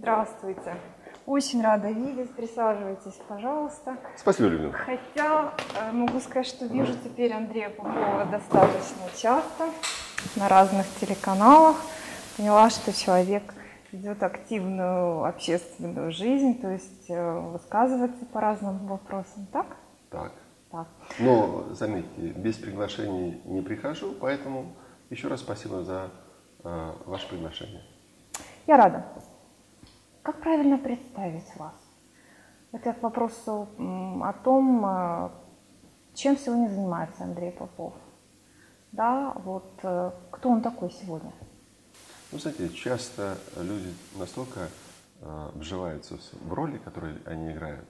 Здравствуйте. Очень рада видеть. Присаживайтесь, пожалуйста. Спасибо, Людмила. Хотя могу сказать, что вижу теперь Андрея Попова достаточно часто на разных телеканалах. Поняла, что человек ведет активную общественную жизнь, то есть высказывается по разным вопросам, так? Так. Так. Но, заметьте, без приглашений не прихожу, поэтому еще раз спасибо за ваше приглашение. Я рада. Как правильно представить вас? Это к вопросу о том, чем сегодня занимается Андрей Попов. Да, вот кто он такой сегодня? Вы знаете, часто люди настолько вживаются в роли, которые они играют,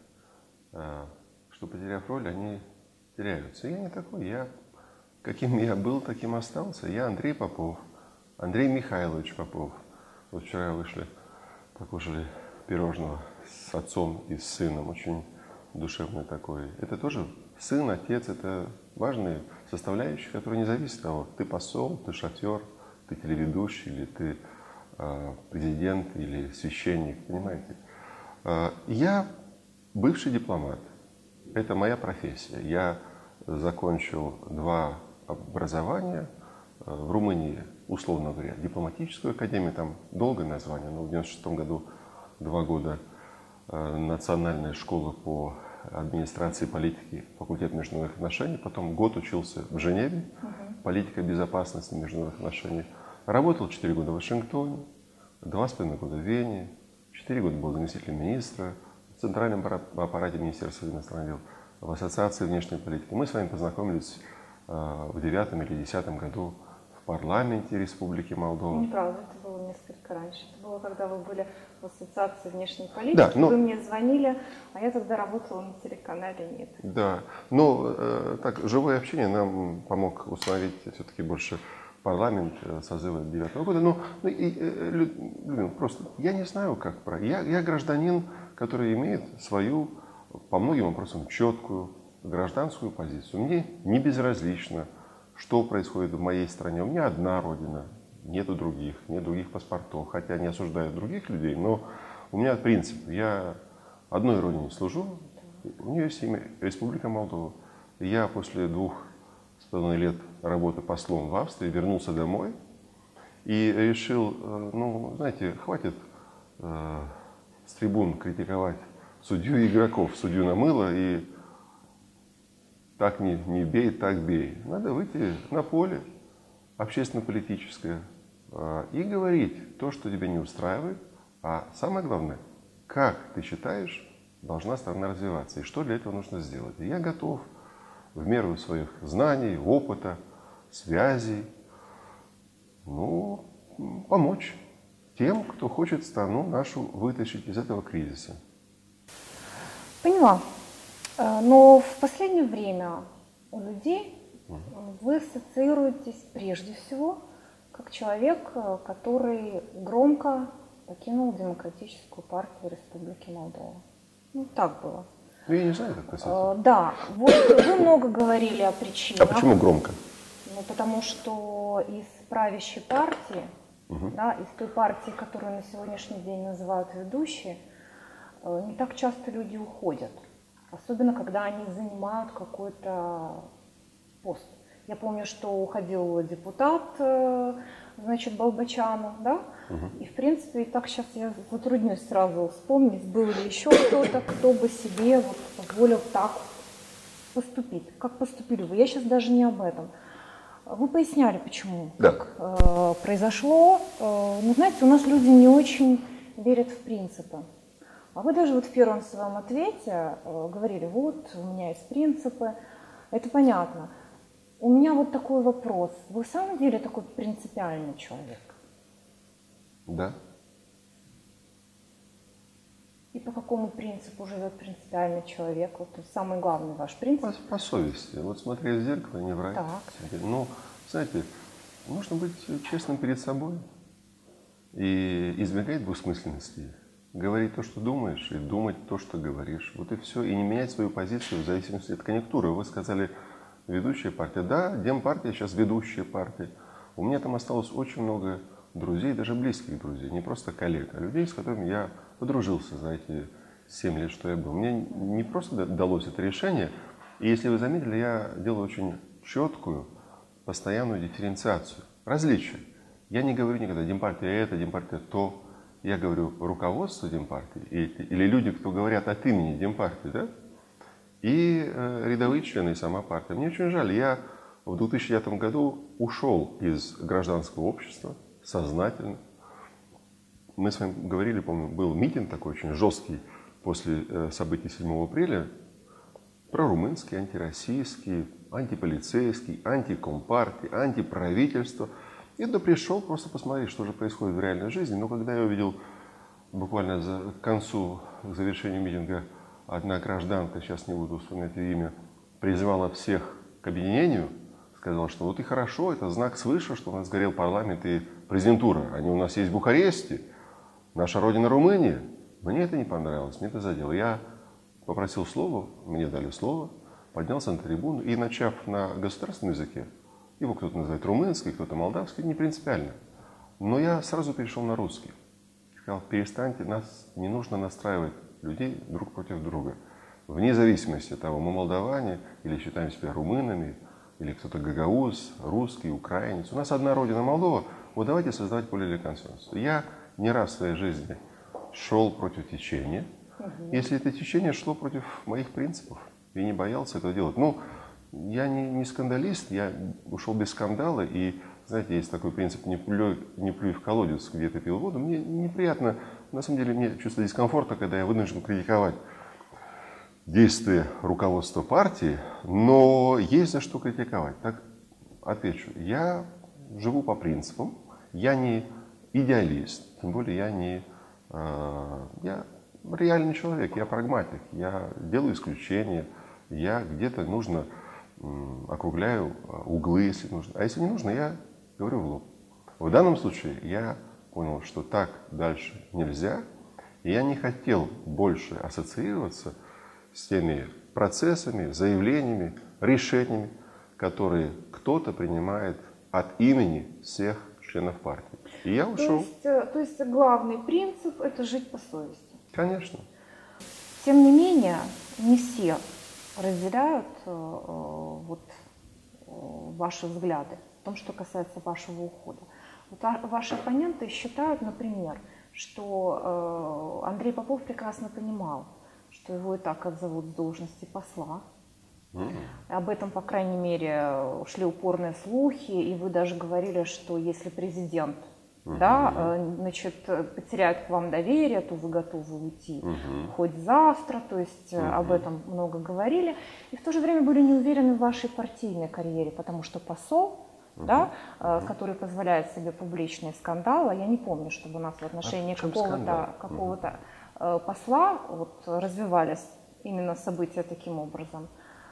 что, потеряв роль, они теряются. Я не такой. Я, каким я был, таким остался. Я Андрей Попов, Андрей Михайлович Попов. Вот вчера вышли, покушали пирожного с отцом и с сыном. Очень душевный такой. Это тоже сын, отец. Это важные составляющие, которые не зависят от того, ты посол, ты шофер, ты телеведущий, или ты президент, или священник. Понимаете? Я бывший дипломат. Это моя профессия. Я закончил 2 образования в Румынии, условно говоря, дипломатическую академию, там долгое название, но в 1996 году 2 года национальная школа по администрации политики, факультет международных отношений, потом год учился в Женеве, политика безопасности международных отношений, работал 4 года в Вашингтоне, 2,5 года в Вене, 4 года был заместителем министра в Центральном аппарате Министерства иностранных дел, в Ассоциации внешней политики. Мы с вами познакомились в 9 или 10 году в парламенте Республики Молдова. Неправда, это было несколько раньше. Это было, когда вы были в Ассоциации внешней политики, да, но... вы мне звонили, а я тогда работала на телеканале «Нет». Да, но так, живое общение нам помог установить все-таки больше парламент созыва 9 года. Но просто я не знаю, как я гражданин, который имеет свою, по многим вопросам, четкую гражданскую позицию. Мне не безразлично, что происходит в моей стране. У меня одна родина, нету других, нет других паспортов. Хотя не осуждаю других людей, но у меня принцип. Я одной родине служу, у нее есть имя Республика Молдова. Я после 2,5 лет работы послом в Австрии вернулся домой и решил, ну, знаете, хватит с трибун критиковать судью и игроков. Судью намыло и так не бей, так бей. Надо выйти на поле общественно-политическое и говорить то, что тебя не устраивает. А самое главное, как ты считаешь, должна страна развиваться и что для этого нужно сделать. И я готов в меру своих знаний, опыта, связей, помочь тем, кто хочет страну нашу вытащить из этого кризиса. Поняла. Но в последнее время у людей вы ассоциируетесь прежде всего как человек, который громко покинул Демократическую партию Республики Молдова. Ну, так было. Ну, я не знаю, как это. Да, вот вы много говорили о причинах. А почему громко? Ну, потому что из правящей партии, да, из той партии, которую на сегодняшний день называют ведущей, не так часто люди уходят. Особенно, когда они занимают какой-то пост. Я помню, что уходил депутат, значит, Балбачанов, да? И, в принципе, и так сейчас я затруднюсь сразу вспомнить, был ли еще кто-то, кто бы себе вот позволил так поступить. Как поступили вы? Я сейчас даже не об этом. Вы поясняли, почему так произошло. Ну, знаете, у нас люди не очень верят в принципы. А вы даже вот в первом своем ответе говорили, вот, у меня есть принципы. Это понятно. У меня вот такой вопрос. Вы в самом деле такой принципиальный человек? Да. И по какому принципу живет принципиальный человек? Вот самый главный ваш принцип? По совести. Вот смотреть в зеркало, не врать. Так. Ну, знаете, нужно быть честным перед собой и избегать двусмысленности. Говорить то, что думаешь, и думать то, что говоришь. Вот и все. И не менять свою позицию в зависимости от конъюнктуры. Вы сказали, ведущая партия. Да, Демпартия сейчас ведущая партия. У меня там осталось очень много друзей, даже близких друзей, не просто коллег, а людей, с которыми я подружился за эти 7 лет, что я был. Мне не просто далось это решение, и если вы заметили, я делаю очень четкую, постоянную дифференциацию, различия. Я не говорю никогда Демпартия это, Демпартия то. Я говорю руководство Демпартии или люди, кто говорят от имени Демпартии, да? И рядовые члены и сама партия. Мне очень жаль, я в 2009 году ушел из гражданского общества сознательно. Мы с вами говорили, помню, был митинг такой очень жесткий после событий 7 апреля, прорумынский, антироссийский, антиполицейский, антикомпартии, антиправительство. Я туда пришел просто посмотреть, что же происходит в реальной жизни. Но когда я увидел буквально к концу, к завершению митинга, одна гражданка, сейчас не буду вспоминать ее имя, призывала всех к объединению, сказала, что вот и хорошо, это знак свыше, что у нас сгорел парламент и президентура. Они у нас есть в Бухаресте, наша родина Румыния. Мне это не понравилось, мне это задело. Я попросил слова, мне дали слово, поднялся на трибуну и, начав на государственном языке, его кто-то называет румынский, кто-то молдавский, не принципиально. Но я сразу перешел на русский. Сказал, перестаньте, нас не нужно настраивать людей друг против друга. Вне зависимости от того, мы молдаване или считаем себя румынами, или кто-то гагауз, русский, украинец. У нас одна родина Молдова, вот давайте создавать поле для консенсуса. Я не раз в своей жизни шел против течения, если это течение шло против моих принципов, и не боялся этого делать. Ну, я не скандалист, я ушел без скандала, и, знаете, есть такой принцип не плюй в колодец, где ты пил воду. Мне неприятно, на самом деле, мне чувство дискомфорта, когда я вынужден критиковать действия руководства партии, но есть за что критиковать. Так отвечу, я живу по принципам, я не идеалист, тем более я реальный человек, я прагматик, я делаю исключения, я где-то нужно округляю углы, если нужно. А если не нужно, я говорю в лоб. В данном случае я понял, что так дальше нельзя, и я не хотел больше ассоциироваться с теми процессами, заявлениями, решениями, которые кто-то принимает от имени всех членов партии. И я ушел. То есть главный принцип – это жить по совести. Конечно. Тем не менее, не все разделяют ваши взгляды в том, что касается вашего ухода. Вот ваши оппоненты считают, например, что Андрей Попов прекрасно понимал, что его и так отзовут с должности посла. Об этом, по крайней мере, шли упорные слухи, и вы даже говорили, что если президент потеряет к вам доверие, то вы готовы уйти хоть завтра, то есть об этом много говорили. И в то же время были не уверены в вашей партийной карьере, потому что посол, который позволяет себе публичные скандалы, я не помню, чтобы у нас в отношении какого-то посла развивались именно события таким образом.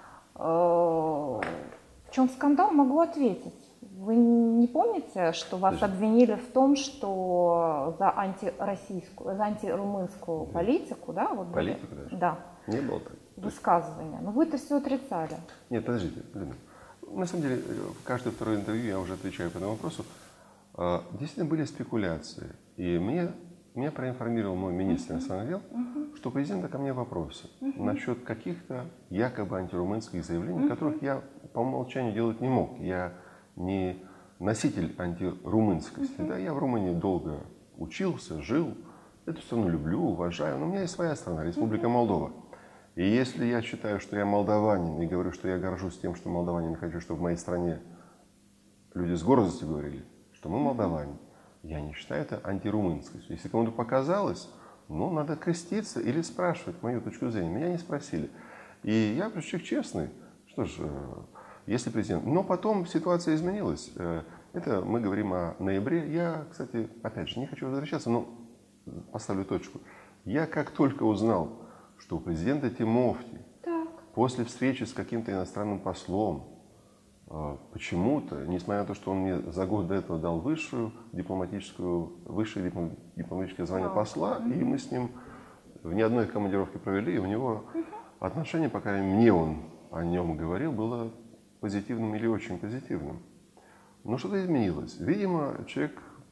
В чем скандал, могу ответить. Вы не помните, что вас обвинили в том, что за антирумынскую политику, Политику даже? Да. Не было так. Высказывания. Но вы это все отрицали. Нет, подождите. На самом деле, в каждое второе интервью я уже отвечаю по этому вопросу. Действительно были спекуляции. И меня проинформировал мой министр иностранных дел, что у президента ко мне вопросы насчет каких-то якобы антирумынских заявлений, которых я по умолчанию делать не мог. Я не носитель антирумынскости. Да, я в Румынии долго учился, жил. Эту страну люблю, уважаю. Но у меня есть своя страна, Республика Молдова. И если я считаю, что я молдаванин, и говорю, что я горжусь тем, что молдаванин, хочу, чтобы в моей стране люди с гордостью говорили, что мы молдаване, я не считаю это антирумынскостью. Если кому-то показалось, надо креститься или спрашивать мою точку зрения. Меня не спросили. И я человек честный. Что ж, если президент... Но потом ситуация изменилась. Это мы говорим о ноябре. Я, кстати, опять же, не хочу возвращаться, но поставлю точку. Я как только узнал, что у президента Тимофти после встречи с каким-то иностранным послом почему-то, несмотря на то, что он мне за год до этого дал высшее дипломатическое звание посла, и мы с ним в ни одной командировке провели, и у него отношение, по крайней мере, мне он о нем говорил, было позитивным или очень позитивным. Но что-то изменилось. Видимо, человек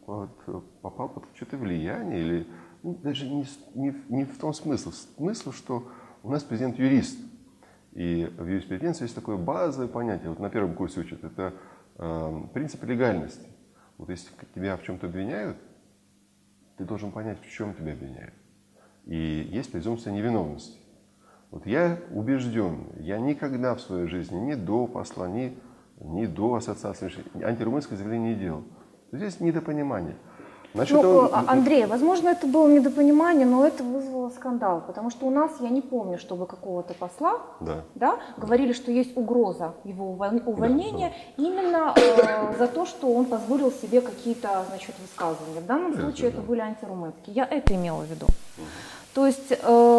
попал под что-то влияние, или даже не в том смысле. Смысл, что у нас президент юрист. И в юриспруденции есть такое базовое понятие, вот на первом курсе учат, это принцип легальности. Вот если тебя в чем-то обвиняют, ты должен понять, в чем тебя обвиняют. И есть презумпция невиновности. Вот я убежден, я никогда в своей жизни ни до посла, ни до ассоциации антирумынское заявление не делал. Здесь недопонимание. Андрей, возможно, это было недопонимание, но это вызвало скандал, потому что у нас, я не помню, чтобы какого-то посла говорили, что есть угроза его увольнения именно за то, что он позволил себе какие-то, высказывания. В данном случае это были антирумынские. Я это имела в виду. То есть,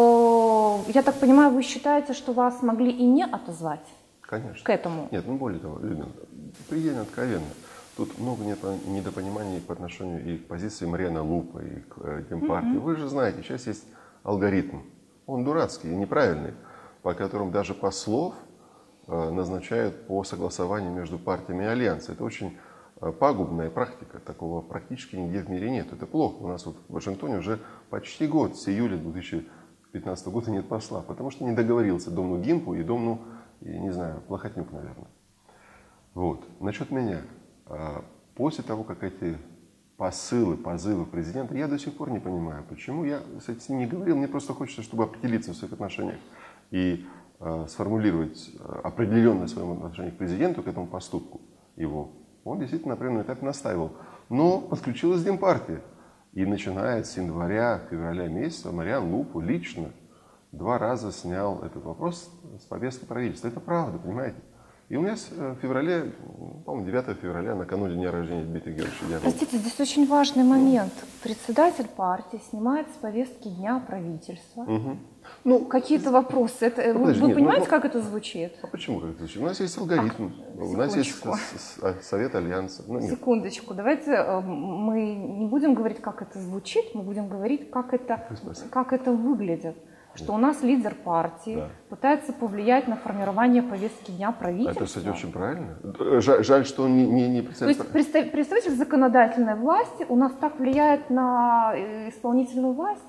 я так понимаю, вы считаете, что вас могли и не отозвать? Конечно. К этому? Нет, более того, предельно откровенно. Тут много недопониманий по отношению и к позиции Мариана Лупа, и к Демпартии. Вы же знаете, сейчас есть алгоритм. Он дурацкий и неправильный, по которому даже послов назначают по согласованию между партиями и альянса. Это очень пагубная практика. Такого практически нигде в мире нет. Это плохо. У нас вот в Вашингтоне уже почти год, с июля 2015 года нет посла, потому что не договорился Домну Гимпу и Домну, не знаю, Плохотнюк, наверное. Вот. Насчет меня. После того, как эти позывы президента, я до сих пор не понимаю, почему я с ним не говорил. Мне просто хочется, чтобы определиться в своих отношениях и сформулировать определенное свое отношение к президенту, к этому поступку его. Он действительно на определенном этапе настаивал. Но подключилась Демпартия. И начиная с января-февраля месяца Мариан Лупу лично 2 раза снял этот вопрос с повестки правительства. Это правда, понимаете? И у меня в феврале, по-моему, 9 февраля, накануне дня рождения Дмитрия Георгиевича. Простите, здесь очень важный момент. Председатель партии снимает с повестки дня правительства. Какие-то вопросы. Вы понимаете, как это звучит? А почему как это звучит? У нас есть алгоритм, у нас есть Совет Альянса. Секундочку, давайте мы не будем говорить, как это звучит, мы будем говорить, как это выглядит. Что у нас лидер партии пытается повлиять на формирование повестки дня правительства. Это, кстати, очень правильно. Жаль, что он не представитель. То есть представитель законодательной власти у нас так влияет на исполнительную власть?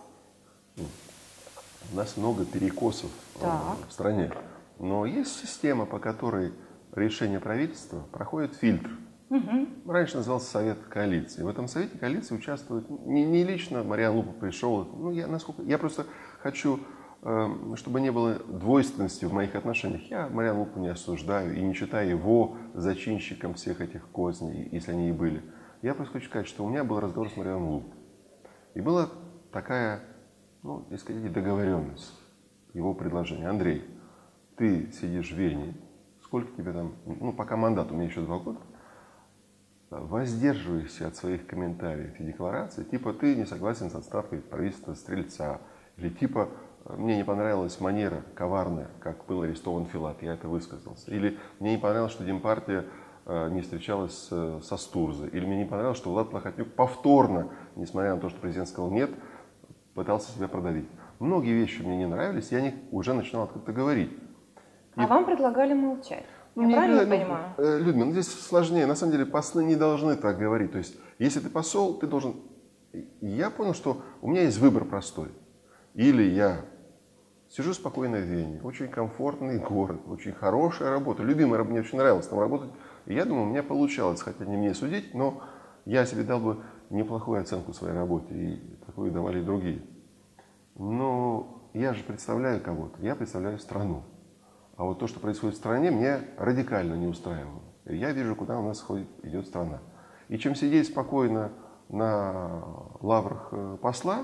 У нас много перекосов в стране. Но есть система, по которой решение правительства проходит фильтр. Раньше назывался Совет коалиции. В этом Совете коалиции участвует не лично Мариан Лупа пришел. Я просто хочу, чтобы не было двойственности в моих отношениях. Я Мариан Лупу не осуждаю и не считаю его зачинщиком всех этих козней, если они и были. Я просто хочу сказать, что у меня был разговор с Марианом Лупой. И была такая, если хотите, договоренность, его предложение. Андрей, ты сидишь в Вене, сколько тебе там, пока мандат, у меня еще 2 года, воздерживайся от своих комментариев и деклараций, типа ты не согласен с отставкой правительства Стрельца, или типа мне не понравилась манера коварная, как был арестован Филат, я это высказался, или мне не понравилось, что Демпартия не встречалась со Стурзой, или мне не понравилось, что Влад Плохотнюк повторно, несмотря на то, что президент сказал нет, пытался себя продавить. Многие вещи мне не нравились, я о них уже начинал открыто говорить. А вам предлагали молчать? Я правильно понимаю? Людмила, здесь сложнее. На самом деле послы не должны так говорить. То есть, если ты посол, ты должен... Я понял, что у меня есть выбор простой. Или я сижу спокойно в Вене, очень комфортный город, очень хорошая работа, любимая работа, мне очень нравилось там работать. И я думаю, у меня получалось, хотя не мне судить, но я себе дал бы неплохую оценку своей работе, и такую давали и другие. Но я же представляю кого-то, я представляю страну. А вот то, что происходит в стране, мне радикально не устраивало. Я вижу, куда у нас идет страна. И чем сидеть спокойно на лаврах посла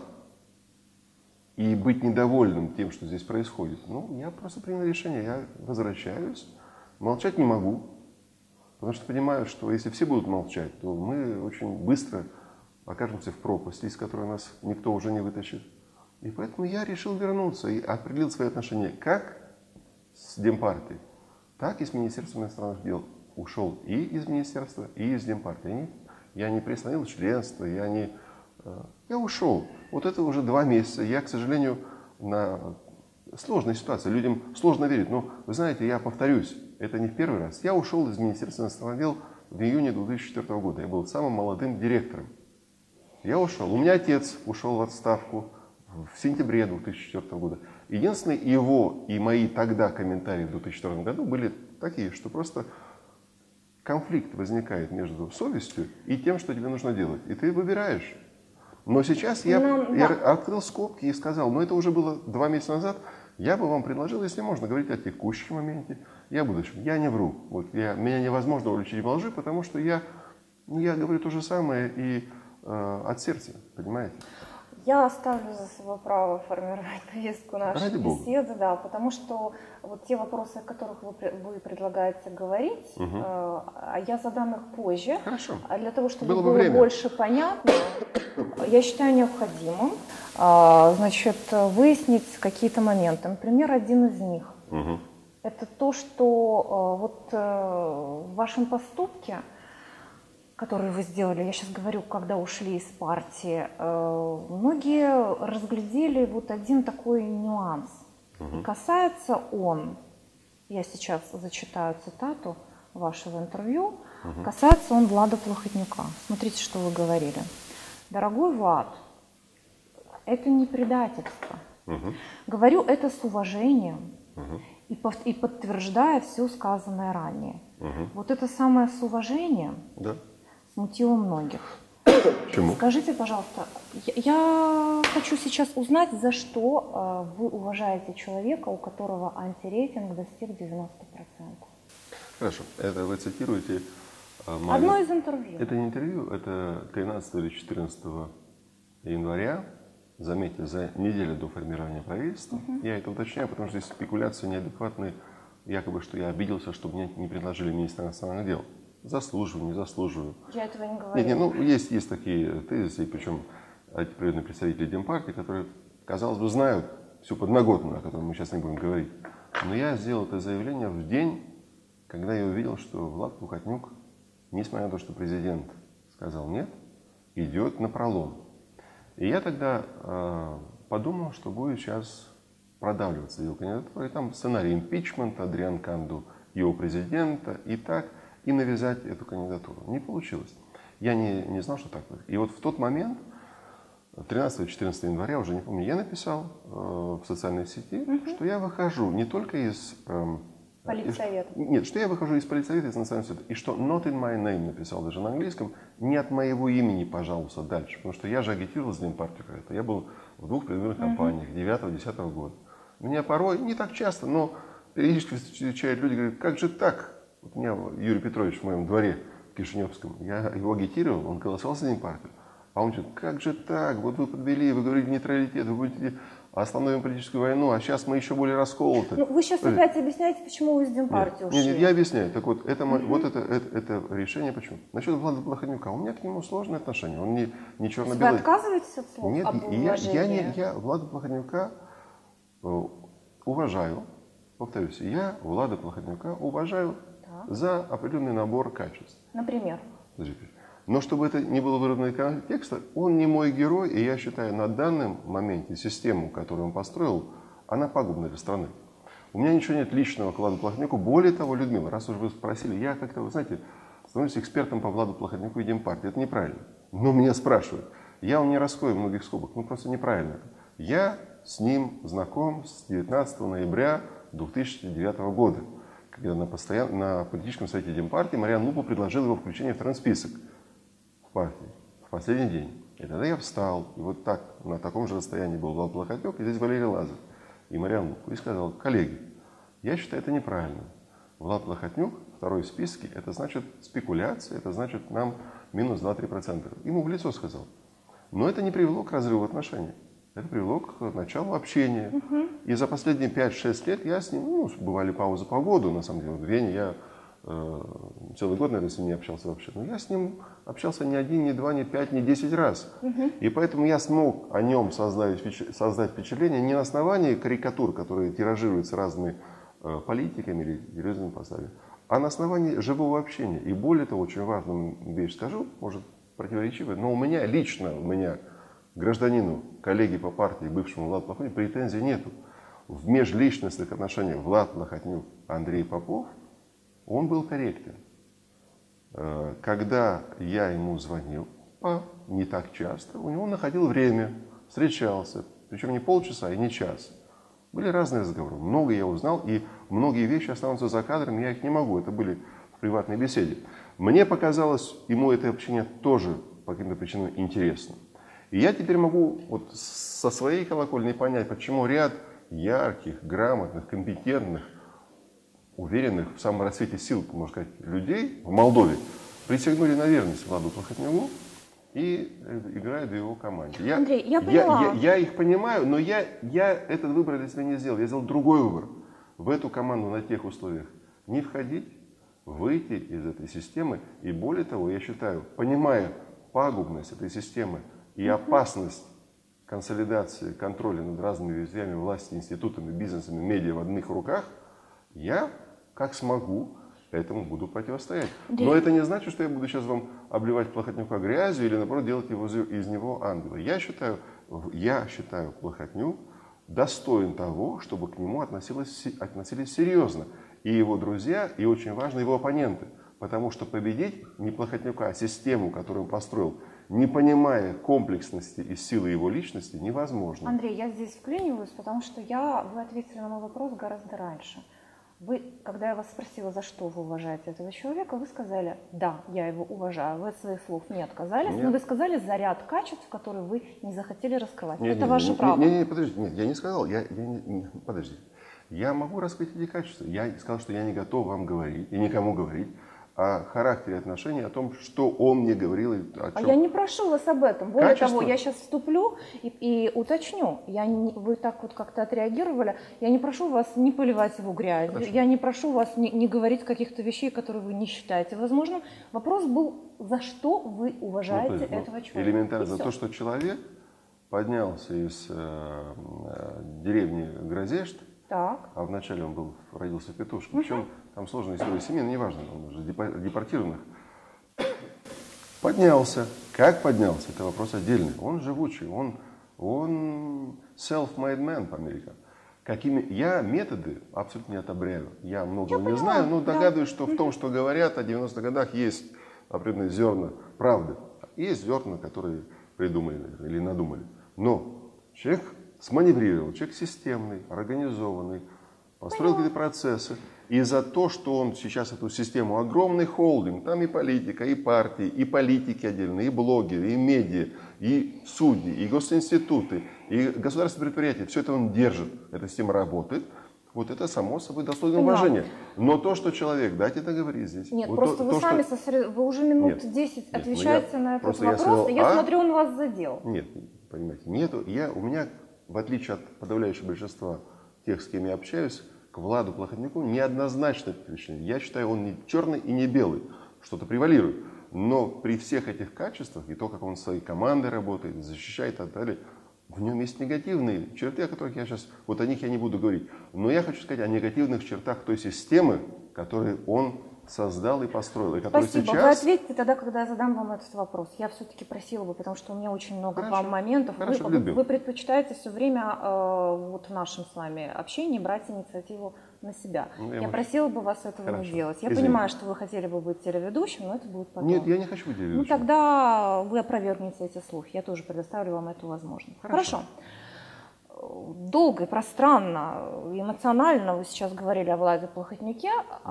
и быть недовольным тем, что здесь происходит, я просто принял решение, я возвращаюсь, молчать не могу, потому что понимаю, что если все будут молчать, то мы очень быстро окажемся в пропасти, из которой нас никто уже не вытащит. И поэтому я решил вернуться и определил свои отношения как с Демпартией, так и с Министерством иностранных дел. Ушел и из Министерства, и из Демпартии. Я не приостановил членство, я ушел. Вот это уже 2 месяца. Я, к сожалению, на сложной ситуации. Людям сложно верить. Но, вы знаете, я повторюсь, это не в первый раз. Я ушел из Министерства иностранных дел в июне 2004 года. Я был самым молодым директором. Я ушел. У меня отец ушел в отставку в сентябре 2004 года. Единственное, его и мои тогда комментарии в 2004 году были такие, что просто конфликт возникает между совестью и тем, что тебе нужно делать. И ты выбираешь. Но сейчас я открыл скобки и сказал, но это уже было 2 месяца назад, я бы вам предложил, если можно, говорить о текущем моменте и о будущем. Я не вру. Вот меня невозможно уличить во лжи, потому что я говорю то же самое и от сердца, понимаете? Я оставлю за собой право формировать повестку нашей беседы, да, потому что вот те вопросы, о которых вы предлагаете говорить, я задам их позже. Хорошо. А для того, чтобы было больше понятно, я считаю необходимым, значит, выяснить какие-то моменты. Например, один из них. Это то, что вот в вашем поступке, которые вы сделали, я сейчас говорю, когда ушли из партии, многие разглядели вот один такой нюанс. И касается он, я сейчас зачитаю цитату вашего интервью, касается он Влада Плохотнюка. Смотрите, что вы говорили. Дорогой Влад, это не предательство. Говорю это с уважением и подтверждая все сказанное ранее. Вот это самое с уважением смутило многих. Почему? Скажите, пожалуйста, я хочу сейчас узнать, за что вы уважаете человека, у которого антирейтинг достиг 90%. Хорошо. Это вы цитируете... Одно из интервью. Это не интервью, это 13 или 14 января, заметьте, за неделю до формирования правительства. Я это уточняю, потому что здесь спекуляции неадекватные, якобы, что я обиделся, что мне не предложили министра иностранных дел. Заслуживаю, не заслуживаю. Я этого не говорю. Нет, ну, есть такие тезисы, причем определенные представители Демпартии, которые, казалось бы, знают всю подноготную, о которой мы сейчас не будем говорить. Но я сделал это заявление в день, когда я увидел, что Влад Плохотнюк, несмотря на то, что президент сказал нет, идет напролом. И я тогда подумал, что будет сейчас продавливаться его кандидатура, и там сценарий импичмента, Адриан Канду, его президента, и навязать эту кандидатуру. Не получилось. Я не знал, что так будет. И вот в тот момент, 13-14 января, уже не помню, я написал в социальной сети, что я выхожу не только из... Политсовета. Нет, что я выхожу из политсовета, из национального совета, и что not in my name написал даже на английском, не от моего имени, пожалуйста, дальше. Потому что я же агитировал за Демпартию когда-то. Я был в 2 предвыборных кампаниях 9-10 года. Меня порой, не так часто, но периодически встречают люди, говорят, как же так? Вот у меня Юрий Петрович в моем дворе в Кишиневском, я его агитировал, он голосовал за Демпартию. А он говорит, как же так? Вот вы подвели, вы говорите нейтралитет, вы будете остановим политическую войну, а сейчас мы еще более расколоты. Ну, вы сейчас опять объясняете, почему вы из Демпартии ушли. Нет, я объясняю. Так вот, это решение почему? Насчет Влада Плохотнюка. У меня к нему сложные отношения. Он не черно-белый. Вы отказываетесь от слов Нет, об уважении? я Влада Плохотнюка уважаю. Повторюсь, я Влада Плохотнюка уважаю за определенный набор качеств. Например? Но чтобы это не было выражено из контекста, он не мой герой, и я считаю, на данном моменте систему, которую он построил, она пагубна для страны. У меня ничего нет личного к Владу Плохотнюку. Более того, Людмила, раз уж вы спросили, я как-то, вы знаете, становлюсь экспертом по Владу Плохотнюку и Демпартии. Это неправильно. Но меня спрашивают. Я вам не раскрою многих скобок. Ну, просто неправильно. Я с ним знаком с 19 ноября 2009 года, когда на политическом совете Демпартии Мариан Лупа предложил его включение в второй список партии в последний день. И тогда я встал, и вот так, на таком же расстоянии был Влад Плохотнюк, и здесь Валерий Лазарев и Мариан Лупа, и сказал, коллеги, я считаю это неправильно. Влад Плохотнюк, второй в списке, это значит спекуляция, это значит нам минус 2-3%. Ему в лицо сказал. Но это не привело к разрыву отношений. Это привело к началу общения. И за последние 5-6 лет я с ним, бывали паузы по году, на самом деле. В Вене я целый год, наверное, с ним не общался вообще. Но я с ним общался не 1, не 2, не 5, не 10 раз. И поэтому я смог о нем создать впечатление не на основании карикатур, которые тиражируются разными политиками или телевизионными поставами, а на основании живого общения. И более того, очень важную вещь скажу, может противоречивая, но у меня лично, гражданину, коллеге по партии, бывшему Владу Плохотнюку, претензий нету. В межличностных отношениях Влад Плохотнюк, Андрей Попов, он был корректен. Когда я ему звонил, не так часто, у него находил время, встречался, причем не полчаса и не час. Были разные разговоры, много я узнал, и многие вещи останутся за кадром, я их не могу, это были в приватной беседе. Мне показалось, ему это общение тоже по каким-то причинам интересно. И я теперь могу вот со своей колокольни понять, почему ряд ярких, грамотных, компетентных, уверенных в самом расцвете сил, можно сказать, людей в Молдове присягнули на верность Владу Плохотнюку и играют в его команде. Андрей, я поняла. Я их понимаю, но я этот выбор для себя не сделал. Я сделал другой выбор. В эту команду на тех условиях не входить, выйти из этой системы. И более того, я считаю, понимая пагубность этой системы и опасность консолидации контроля над разными ветвями власти, институтами, бизнесами, медиа в одних руках, я, как смогу, этому буду противостоять. Но это не значит, что я буду сейчас вам обливать Плохотнюка грязью или, наоборот, делать из него ангела. Я считаю, Плохотнюк достоин того, чтобы к нему относились серьезно. И его друзья, и очень важно, его оппоненты. Потому что победить не Плохотнюка, а систему, которую он построил, не понимая комплексности и силы его личности, невозможно. Андрей, я здесь вклиниваюсь, потому что вы ответили на мой вопрос гораздо раньше. Вы, когда я вас спросила, за что вы уважаете этого человека, вы сказали, да, я его уважаю. Вы от своих слов не отказались, но вы сказали за ряд качеств, которые вы не захотели раскрывать. Это ваше право. Подожди, нет, я не сказал, подожди. Я могу раскрыть эти качества. Я сказал, что я не готов вам говорить и никому говорить о характере отношений, о том, что он мне говорил. А я не прошу вас об этом. Более того, я сейчас вступлю и уточню. Вы так вот как-то отреагировали. Я не прошу вас не поливать его грязью. Хорошо. Я не прошу вас не говорить каких-то вещей, которые вы не считаете возможным. Вопрос был, за что вы уважаете этого человека. Элементарно за то, что человек поднялся из деревни Грозешт. Так. А вначале он родился в Петушке. Причем там сложная история семьи, но неважно, он уже депортированных. Поднялся. Как поднялся, это вопрос отдельный. Он живучий, он self-made man по-американски. Я методы абсолютно не одобряю. Я многого не знаю, но догадываюсь, что в том, что говорят о 90-х годах, есть определенные зерна правды. Есть зерна, которые придумали или надумали. Но человек сманеврировал, человек системный, организованный, построил какие-то процессы. И за то, что он сейчас эту систему, огромный холдинг, там и политика, и партии, и политики отдельные, и блогеры, и медиа, и судьи, и госинституты, и государственные предприятия, все это он держит, эта система работает. Вот это, само собой, достойно уважения. Но то, что человек, дайте договорить здесь. Нет, вот просто вы сами вы уже минут 10 отвечаете на этот вопрос, и я смотрю, он вас задел. Нет, понимаете, у меня, в отличие от подавляющего большинства тех, с кем я общаюсь, к Владу Плохотнюку неоднозначно отношение. Я считаю, он не черный и не белый, что-то превалирует. Но при всех этих качествах, и то, как он своей командой работает, защищает и так далее, в нем есть негативные черты, о которых я сейчас, вот о них я не буду говорить. Но я хочу сказать о негативных чертах той системы, которую он создал и построил. И Спасибо. Сейчас... Вы ответите тогда, когда я задам вам этот вопрос. Я все-таки просила бы, потому что у меня очень много к вам моментов. Вы предпочитаете все время вот в нашем с вами общении брать инициативу на себя. Я просила бы вас этого не делать. Я понимаю, что вы хотели бы быть телеведущим, но это будет потом. Нет, я не хочу быть телеведущим. Ну тогда вы опровергнете эти слухи. Я тоже предоставлю вам эту возможность. Хорошо. Долго и пространно, эмоционально вы сейчас говорили о Владе Плохотнюке,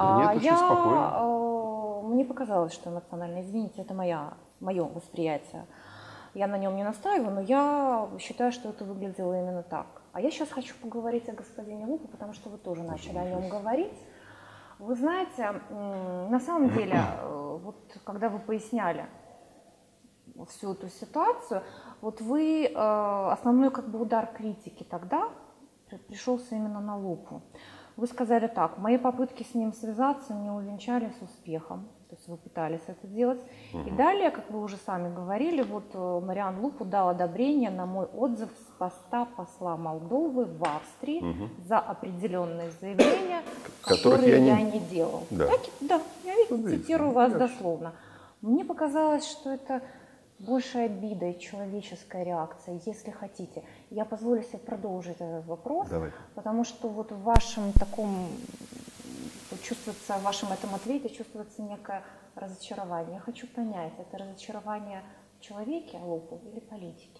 мне показалось, что эмоционально, извините, это мое восприятие. Я на нем не настаиваю, но я считаю, что это выглядело именно так. А я сейчас хочу поговорить о господине Лупу, потому что вы тоже начали о нем говорить. Вы знаете, на самом деле, вот когда вы поясняли всю эту ситуацию, вот вы, основной как бы удар критики тогда пришелся именно на Лупу. Вы сказали так: мои попытки с ним связаться не увенчались успехом, то есть вы пытались это делать. И далее, как вы уже сами говорили, вот Мариан Лупу дал одобрение на мой отзыв с поста посла Молдовы в Австрии за определенные заявления, которые я не делал. Да, я цитирую вас дословно. Мне показалось, что это большая обида и человеческая реакция, если хотите. Я позволю себе продолжить этот вопрос, потому что вот в вашем таком, чувствуется, в вашем этом ответе чувствуется некое разочарование. Я хочу понять, это разочарование в человеке Лупу или политике?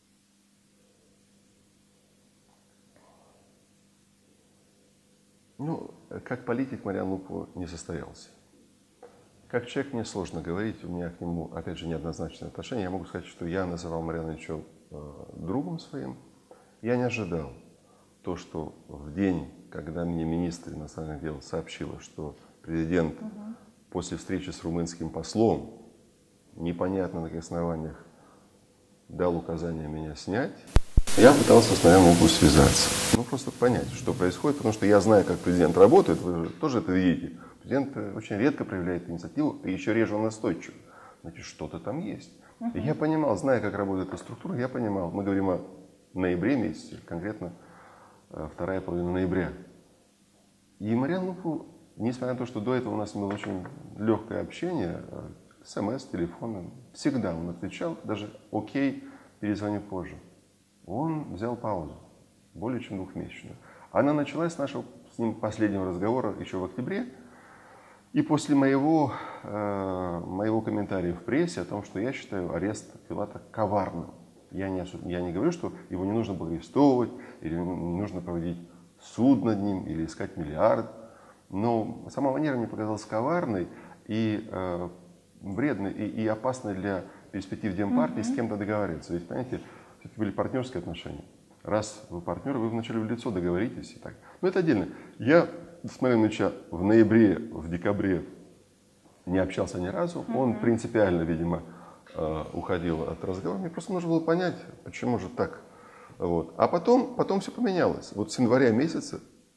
Ну, как политик Мариан Лупу не состоялся. Как человек мне сложно говорить, у меня к нему, опять же, неоднозначное отношение. Я могу сказать, что я называл Мариана Ильича другом своим. Я не ожидал то, что в день, когда мне министр иностранных дел сообщила, что президент после встречи с румынским послом, непонятно на каких основаниях, дал указание меня снять, я пытался с Марианом Лупу связаться. Ну, просто понять, что происходит, потому что я знаю, как президент работает, вы же тоже это видите. Президент очень редко проявляет инициативу, и еще реже он настойчив. Значит, что-то там есть. И я понимал, зная, как работает эта структура, я понимал, мы говорим о ноябре месяце, конкретно вторая половина ноября. И Мариан Лупу, несмотря на то, что до этого у нас было очень легкое общение, СМС, телефоном, всегда он отвечал, даже окей, перезвони позже. Он взял паузу, более чем двухмесячную. Она началась с нашего с ним последнего разговора еще в октябре. И после моего комментария в прессе о том, что я считаю арест Филата коварным. Я не говорю, что его не нужно было арестовывать, или не нужно проводить суд над ним, или искать миллиард. Но сама манера мне показалась коварной и вредной, и опасной для перспектив Демпартии с кем-то договариваться. Ведь, понимаете, это были партнерские отношения. Раз вы партнеры, вы вначале в лицо договоритесь. И так. Но это отдельно. Я с Марианом Ильичем в ноябре, в декабре не общался ни разу. Он принципиально, видимо, уходил от разговора. Мне просто нужно было понять, почему же так. Вот. А потом все поменялось. Вот с января месяца,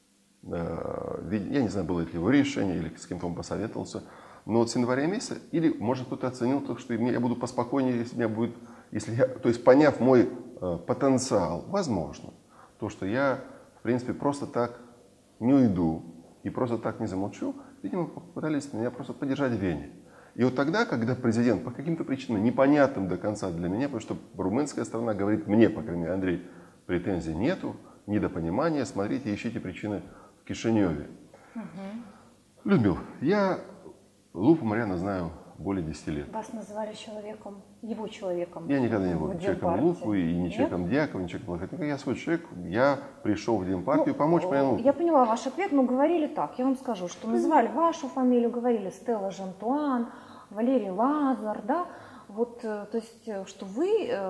я не знаю, было это его решение или с кем-то он посоветовался, но вот с января месяца, или, может, кто-то оценил только, что я буду поспокойнее, то есть поняв мой потенциал, возможно, то, что я, в принципе, просто так не уйду и просто так не замолчу, видимо, попытались меня просто подержать в вене. И вот тогда, когда президент по каким-то причинам, непонятным до конца для меня, потому что румынская сторона говорит мне, по крайней мере, Андрей, претензий нету, недопонимания, смотрите, ищите причины в Кишиневе. Людмила, я Лупу Мариана знаю более 10 лет. Вас называли человеком, его человеком? Я никогда не был человеком Лупу, и не человеком Дьякова, не человеком Плохотнюка. Я свой человек, я пришел в Демпартию помочь Мариану Лупу. Я поняла ваш ответ, но говорили так, я вам скажу, что называли вашу фамилию, говорили Стелла Жантуан, Валерий Лазар, да? Вот, то есть, что вы,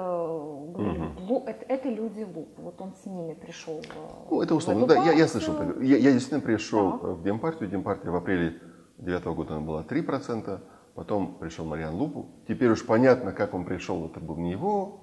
это люди Лупу, вот он с ними пришел. Ну, это условно, да, я слышал. Я действительно пришел в Демпартию. Демпартия в апреле 2009 года она была 3%. Потом пришел Мариан Лупу. Теперь уж понятно, как он пришел. Это был не его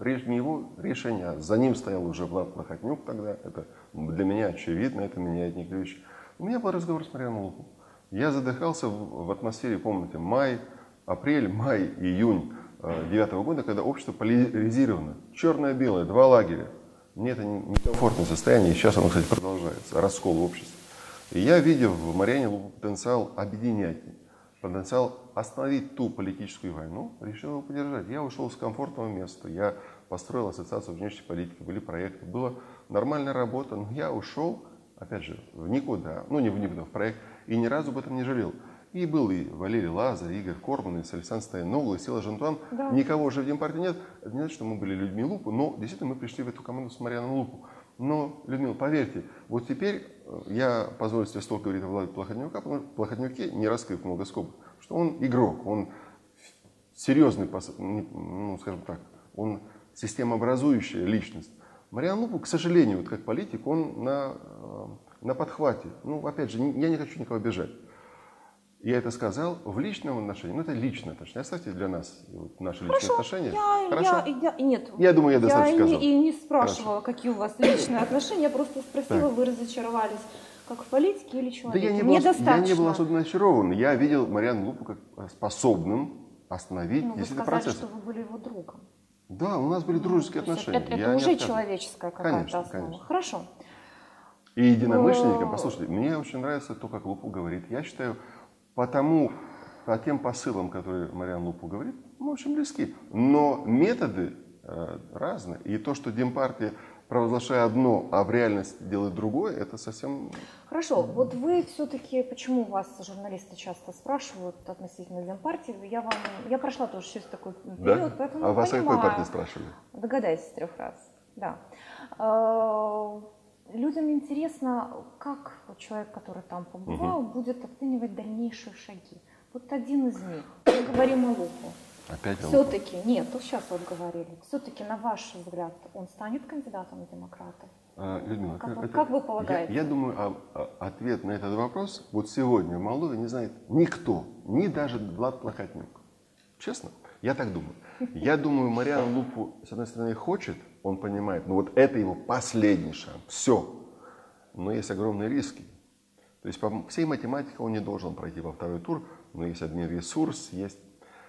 решение, а за ним стоял уже Влад Плохотнюк тогда. Это для меня очевидно, это меняет некоторые вещи. У меня был разговор с Марианом Лупу. Я задыхался в атмосфере, помните, апрель, май, июнь 2009 года, когда общество поляризировано. Черное-белое, два лагеря. Мне это некомфортное состояние, и сейчас оно, кстати, продолжается. Раскол общества. И я, видел в Мариане Лупу потенциал объединять, потенциал остановить ту политическую войну, решил его поддержать. Я ушел с комфортного места, я построил ассоциацию внешней политики, были проекты, была нормальная работа, но я ушел, опять же, в никуда, в проект, и ни разу об этом не жалел. И был и Валерий Лазар, и Игорь Корман, и Александр Стояногла, и Стелла Жантуан. Да. Никого уже в Демпартии нет. Это не значит, что мы были людьми Лупу, но действительно мы пришли в эту команду с Марианом Лупу. Но, Людмила, поверьте, вот теперь я позволю себе столько говорить о Владе Плохотнюке, не раскрыв много скобок, что он игрок, он серьезный, скажем так, он системообразующая личность. Мариан Лупу, к сожалению, вот как политик, он на подхвате. Ну, опять же, я не хочу никого обижать. Я это сказал в личном отношении, это личное отношение. Оставьте для нас наши личные отношения. Нет, я думаю, я достаточно сказал. Я не спрашивала, какие у вас личные отношения, я просто спросила, вы разочаровались как в политике или человеке? Да я не был особенно очарован. Я видел Мариана Лупу как способным остановить действительно процесс. Вы сказали, что вы были его другом. Да, у нас были дружеские отношения. Это уже человеческая какая-то основа. Конечно. Хорошо. И единомышленникам, послушайте, мне очень нравится то, как Лупу говорит. Я считаю, по тем посылам, которые Мариан Лупу говорит, мы очень близки. Но методы разные. И то, что Демпартия провозглашая одно, а в реальности делает другое, это совсем... Хорошо, вот вы все-таки, почему вас журналисты часто спрашивают относительно Демпартии, я прошла тоже через такой период, Да? поэтому А вас о понимаю. какой партии спрашивали? Догадайтесь с 3 раз, да. Людям интересно, как человек, который там побывал, будет оценивать дальнейшие шаги. Вот один из них, мы говорим о Лупу. Опять Все-таки, нет, то сейчас вот говорили, все-таки, на ваш взгляд, он станет кандидатом в демократы? Людмила, как вы полагаете? Я думаю, ответ на этот вопрос вот сегодня в Молдове не знает никто, ни даже Влад Плохотнюк. Честно, я так думаю. Я думаю, Мариан Лупу, с одной стороны, хочет, он понимает, но вот это его последний шанс, все. Но есть огромные риски. То есть по всей математике он не должен пройти во второй тур, но есть админресурс, есть...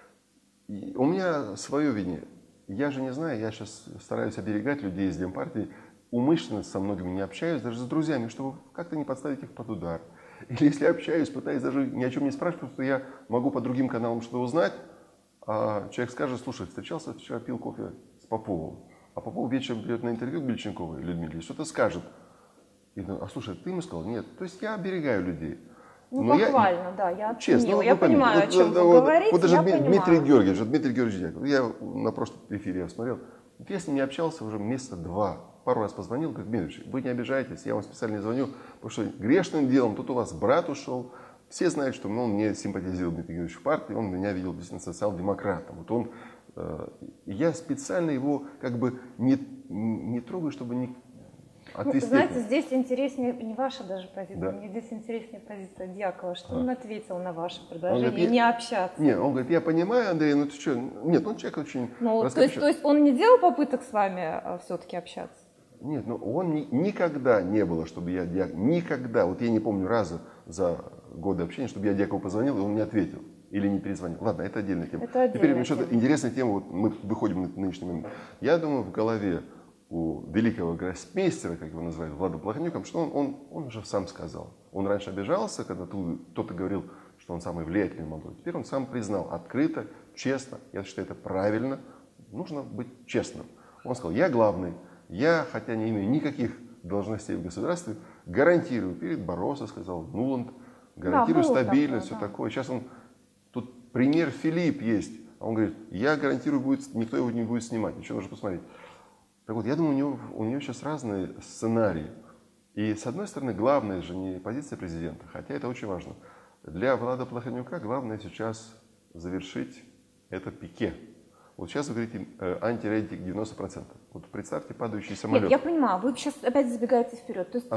И у меня свое видение. Я же не знаю, я сейчас стараюсь оберегать людей из Демпартии, умышленно со многими не общаюсь, даже с друзьями, чтобы как-то не подставить их под удар. Или если общаюсь, пытаюсь даже ни о чем не спрашивать, потому что я могу по другим каналам что-то узнать, а человек скажет: слушай, встречался вчера, пил кофе с Поповым, а Попов вечером придет на интервью к Бельченковой Людмиле, что-то скажет. И, а слушай, ты ему сказал? Нет. То есть я оберегаю людей. Ну, буквально, да, я честно, я понимаю, о чем вы говорите, вот даже я Дмитрий понимаю. Георгиевич Дьяков, я на прошлом эфире смотрел, я с ним не общался уже месяца 2, пару раз позвонил, говорит: Дмитрий, вы не обижайтесь, я вам специально не звоню, потому что грешным делом, тут у вас брат ушел, все знают, что он не симпатизировал Дмитрий Георгиевич в партии, он меня видел действительно социал-демократом, вот он, я специально его как бы не трогаю, чтобы не... Ну, знаете, здесь интереснее не ваша даже позиция, да. Мне здесь интереснее позиция Дьякова, что он ответил на ваше предложение, говорит, не общаться. Нет, он говорит: я понимаю, Андрей, ну ты что, нет, он человек очень... Ну, то есть он не делал попыток с вами все-таки общаться? Нет, ну он никогда не было, чтобы я никогда, вот я не помню раза за годы общения, чтобы я Дьякову позвонил, и он не ответил или не перезвонил. Ладно, это отдельная тема. Теперь что-то интересная тема, вот мы выходим на нынешний момент. Я думаю, в голове у великого гроссмейстера, как его называют, Влада Плохотнюка, что он уже сам сказал. Он раньше обижался, когда кто-то говорил, что он самый влиятельный молодой. Теперь он сам признал открыто, честно. Я считаю, это правильно. Нужно быть честным. Он сказал: я главный. Я, хотя не имею никаких должностей в государстве, гарантирую, перед Барросо сказал, Нуланд, гарантирую стабильность, все такое. Сейчас тут пример Филипп есть. Он говорит: я гарантирую, никто его не будет снимать. Еще нужно посмотреть. Так вот, я думаю, у него сейчас разные сценарии. И, с одной стороны, главное же не позиция президента, хотя это очень важно. Для Влада Плохотнюка главное сейчас завершить это пике. Вот сейчас вы говорите антирейтинг 90%. Вот представьте падающий самолет. Нет, я понимаю, вы сейчас опять забегаете вперед. То есть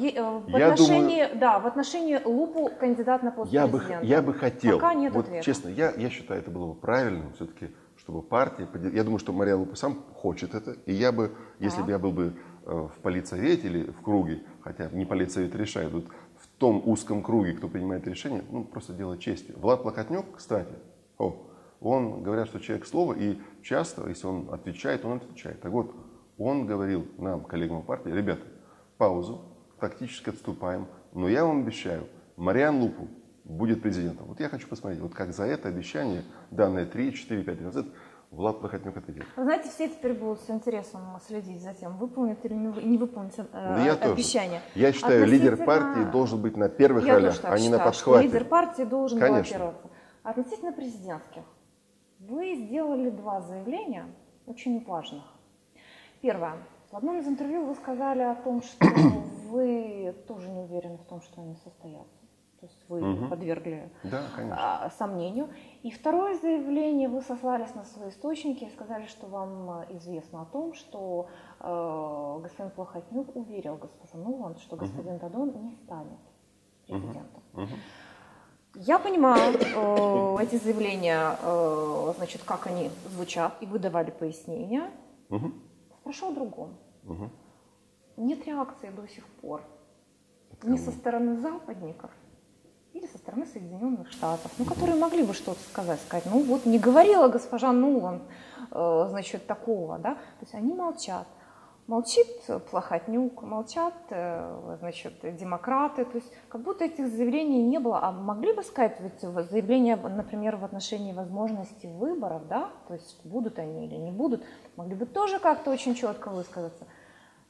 в отношении Лупу кандидат на пост президента. Я бы хотел, пока нет вот ответа. Честно, я считаю, это было бы правильным все-таки, чтобы партия, я думаю, что Мариан Лупу сам хочет это, и я бы, если бы я был бы в политсовете или в круге, хотя не политсовет решает, вот в том узком круге, кто принимает решение, ну просто дело чести. Влад Плохотнюк, кстати, он, говорят, что человек слова, и часто, если он отвечает, он отвечает. Так вот, он говорил нам, коллегам по партии: ребята, паузу, тактически отступаем, но я вам обещаю, Мариан Лупу будет президентом. Вот я хочу посмотреть, вот как за это обещание, данное 3, 4, 5 лет назад, Влад Плохотнюк это делает. Вы знаете, все теперь будут с интересом следить за тем, выполнит или не выполнит обещание. Я считаю, лидер партии должен быть на первых ролях, а не на подхвате. Лидер партии должен баллотироваться. Относительно президентских. Вы сделали 2 заявления, очень важных. Первое. В одном из интервью вы сказали о том, что вы тоже не уверены в том, что они состоятся. То есть вы подвергли сомнению. И второе заявление, вы сослались на свои источники и сказали, что вам известно о том, что господин Плохотнюк уверил госпожу Нуланд, что господин Дадон не станет президентом. Я понимаю эти заявления, значит, как они звучат, и вы давали пояснения. Спрошу о другом. Нет реакции до сих пор ни со стороны западников или со стороны Соединенных Штатов, которые могли бы что-то сказать, ну вот не говорила госпожа Нуланд, значит, такого, да, то есть они молчат. Молчит Плохотнюк, молчат, значит, демократы, то есть как будто этих заявлений не было. А могли бы сказать ведь заявления, например, в отношении возможности выборов, да, то есть будут они или не будут, могли бы тоже как-то очень четко высказаться.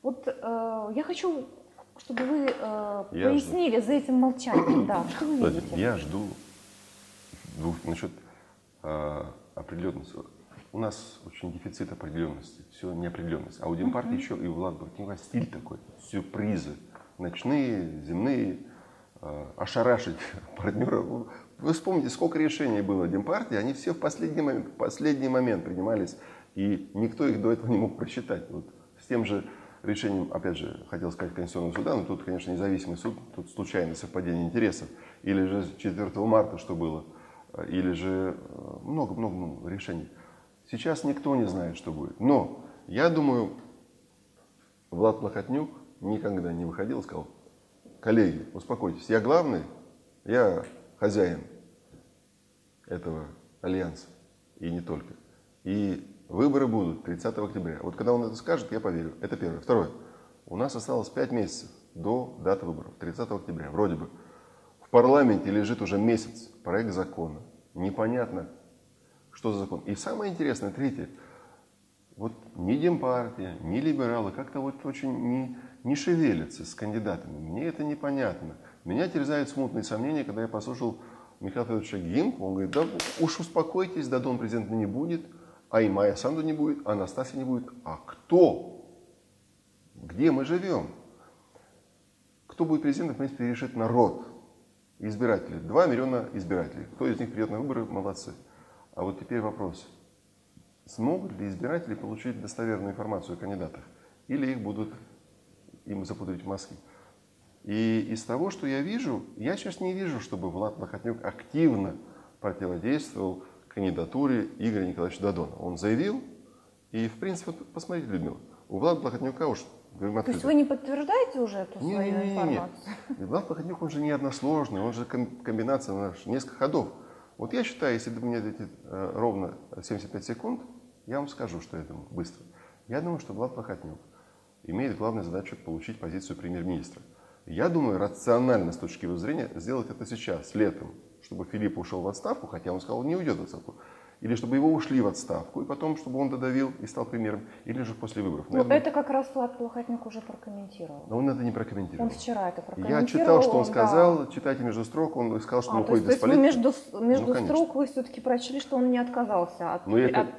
Вот я хочу, чтобы вы пояснили за этим молчанием. Да, что вы видите? Я жду насчет определенности. У нас очень дефицит определенности, все неопределенность. А у Демпартии еще и у Влада Плахотнюка стиль такой, сюрпризы, ночные, земные, ошарашить партнера. Вы вспомните, сколько решений было Демпартии, они все в последний момент принимались, и никто их до этого не мог просчитать. Вот с тем же решением, опять же, хотел сказать Конституционного суда, но тут, конечно, независимый суд, тут случайное совпадение интересов. Или же 4 марта, что было, или же много-много решений. Сейчас никто не знает, что будет. Но я думаю, Влад Плахотнюк никогда не выходил и сказал: коллеги, успокойтесь, я главный, я хозяин этого альянса, и не только. И выборы будут 30 октября. Вот когда он это скажет, я поверю. Это первое. Второе. У нас осталось 5 месяцев до даты выборов, 30 октября. Вроде бы. В парламенте лежит уже месяц проект закона. Непонятно, что за закон. И самое интересное, третье. Вот ни Демпартия, ни либералы как-то вот очень не шевелятся с кандидатами. Мне это непонятно. Меня терзают смутные сомнения, когда я послушал Михаила Федоровича Гимку. Он говорит: да уж успокойтесь, Дадон президента не будет, а и Майя Санду не будет, а Анастасия не будет. А кто? Где мы живем? Кто будет президентом, в принципе, решит народ, избиратели. 2 миллиона избирателей. Кто из них придет на выборы, молодцы. А вот теперь вопрос. Смогут ли избиратели получить достоверную информацию о кандидатах? Или их будут им запутывать в мозги? И из того, что я вижу, я сейчас не вижу, чтобы Влад Плахотнюк активно противодействовал кандидатуре Игоря Николаевича Дадона. Он заявил, и в принципе, вот посмотрите, Людмила, у Влада Плахотнюка уж... То есть вы не подтверждаете уже эту свою информацию? Нет. Влад Плахотнюк, он же не односложный, он же комбинация нескольких ходов. Вот я считаю, если мне дадите ровно 75 секунд, я вам скажу, что я думаю, быстро. Я думаю, что Влад Плахотнюк имеет главную задачу получить позицию премьер-министра. Я думаю, рационально с точки его зрения сделать это сейчас, летом, чтобы Филипп ушел в отставку, хотя он сказал, не уйдет в отставку. Или чтобы его ушли в отставку, и потом, чтобы он додавил и стал премьером, или же после выборов. Но это как раз Влад Плахотнюк уже прокомментировал. Но он это не прокомментировал. Он вчера это прокомментировал. Я читал, что он сказал, читайте между строк, он сказал, что он уходит из политики. То есть вы между строк вы все-таки прочли, что он не отказался от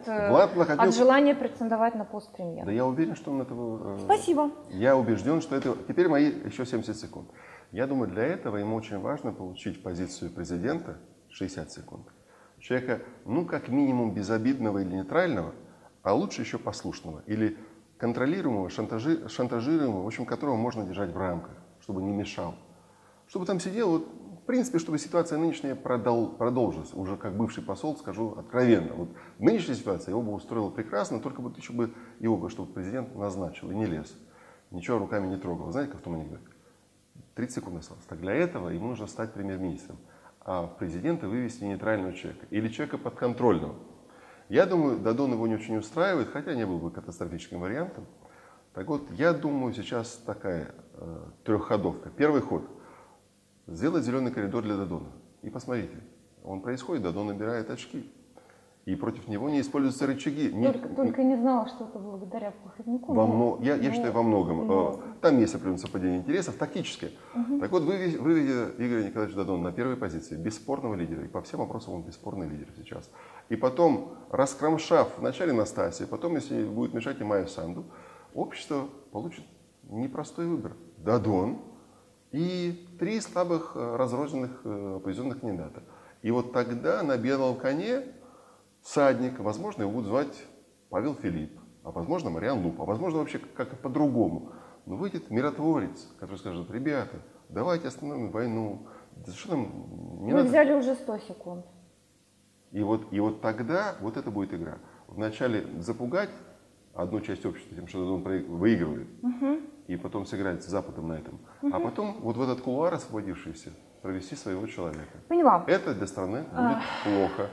желания претендовать на пост премьера. Да я уверен, что он этого... Спасибо. Я убежден, что это... Теперь мои еще 70 секунд. Я думаю, для этого ему очень важно получить позицию президента 60 секунд. Человека, ну, как минимум, безобидного или нейтрального, а лучше еще послушного. Или контролируемого, шантажируемого, в общем, которого можно держать в рамках, чтобы не мешал. Чтобы там сидел, вот, в принципе, чтобы ситуация нынешняя продолжилась. Уже как бывший посол скажу откровенно. Вот нынешняя ситуация его бы устроила прекрасно, только вот еще бы его, чтобы президент назначил и не лез. Ничего руками не трогал. Знаете, как в том анекдоте? 30 секунд осталось. Так для этого ему нужно стать премьер-министром. А в президента вывести нейтрального человека или человека подконтрольного. Я думаю, Дадон его не очень устраивает, хотя не был бы катастрофическим вариантом. Так вот, я думаю, сейчас такая трехходовка. Первый ход. Сделать зеленый коридор для Дадона. И посмотрите, он происходит, Дадон набирает очки. И против него не используются рычаги. Только не знала, что это благодаря Плахотнюку. Я считаю, во многом. Там есть определенное совпадение интересов, тактическое. Так вот, выведя Игоря Николаевича Дадона на первой позиции, бесспорного лидера, и по всем вопросам он бесспорный лидер сейчас. И потом, раскромшав вначале Настасию, потом, если будет мешать и Майю Санду, общество получит непростой выбор. Дадон и 3 слабых разрозненных оппозиционных кандидата. И вот тогда на белом коне всадник, возможно, его будут звать Павел Филипп, а возможно, Мариан Луп, а возможно, вообще как-то по-другому. Но выйдет миротворец, который скажет: ребята, давайте остановим войну. Что там, мы взяли уже 100 секунд. И вот тогда вот это будет игра. Вначале запугать одну часть общества тем, что он выигрывает, и потом сыграть с Западом на этом. А потом вот в этот кулуар освободившийся провести своего человека. Поняла. Это для страны будет плохо.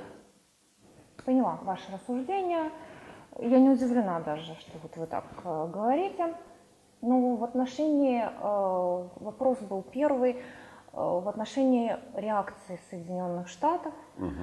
Поняла ваше рассуждение. Я не удивлена даже, что вот вы так говорите. Но в отношении, вопрос был первый, в отношении реакции Соединенных Штатов.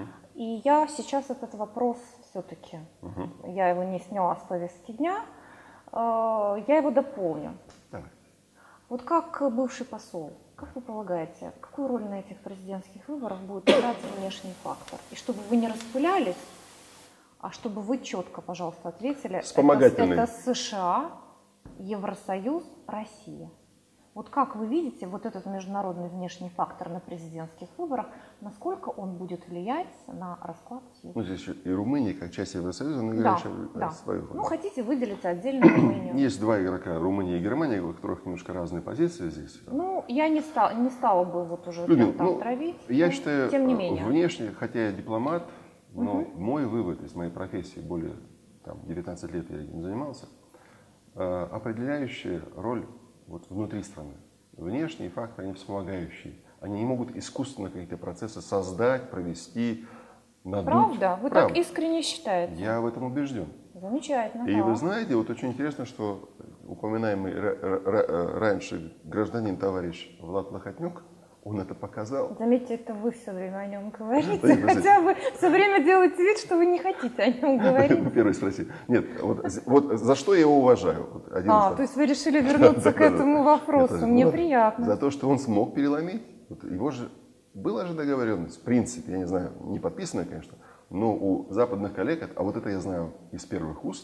И я сейчас этот вопрос все-таки, я его не сняла с повестки дня, Я его дополню. Давай. Вот как бывший посол, как вы полагаете, какую роль на этих президентских выборах будет играть внешний фактор? И чтобы вы не распылялись, а чтобы вы четко, пожалуйста, ответили, это США, Евросоюз, Россия. Вот как вы видите вот этот международный внешний фактор на президентских выборах, насколько он будет влиять на расклад сил? Ну, здесь и Румыния, как часть Евросоюза, она играет свою роль. Ну, хотите выделить отдельно Румынию? Есть два игрока, Румыния и Германия, у которых немножко разные позиции здесь. Ну, я не стала бы вот уже там травить. Я считаю, тем не менее. Внешне, хотя я дипломат, но мой вывод из моей профессии, более 19 лет я этим занимался, определяющая роль вот внутри страны. Внешние факторы, они вспомогающие. Они не могут искусственно какие-то процессы создать, провести, надуть. Правда? Вы так искренне считаете? Я в этом убежден. Замечательно. И вы знаете, вот очень интересно, что упоминаемый раньше гражданин товарищ Влад Плохотнюк, он это показал. Заметьте, это вы все время о нем говорите, хотя вы все время делаете вид, что вы не хотите о нем говорить. Первый спроси. Нет, вот за что я его уважаю. То есть вы решили вернуться к этому вопросу. Мне приятно. За то, что он смог переломить. Его же была же договоренность, в принципе, я не знаю, не подписанная, конечно, но у западных коллег, а вот это я знаю из первых уст,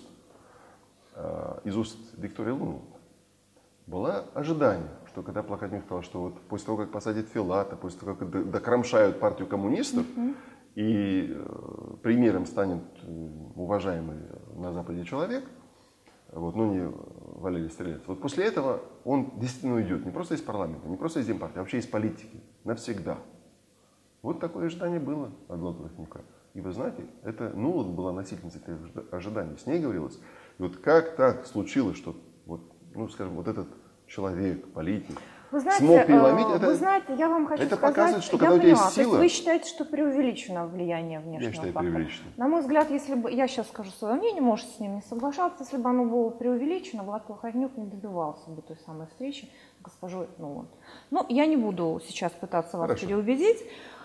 из уст Виктории Луну, было ожидание, что когда Плохотнюк сказал, что вот после того, как посадят Филата, после того, как докромшают партию коммунистов, и примером станет уважаемый на Западе человек, вот, ну не Валерий Стрелец, вот после этого он действительно уйдет не просто из парламента, не просто из Демпартии, а вообще из политики, навсегда. Вот такое ожидание было от Влада Плохотнюка. И вы знаете, это Нуланд была носительницей этих ожиданий, с ней говорилось. И вот как так случилось, что вот, ну, скажем, вот этот человек, политик, смог переломить это? Вы знаете, я вам хочу это сказать, показывает, что когда у тебя есть сила... Вы считаете, что преувеличено влияние внешнего фактора? Я считаю, преувеличено. На мой взгляд, если бы, я сейчас скажу свое мнение, можете с ним не соглашаться, если бы оно было преувеличено, Влад Плохотнюк не добивался бы той самой встречи с госпожой Нуланд. Но я не буду сейчас пытаться вас переубедить.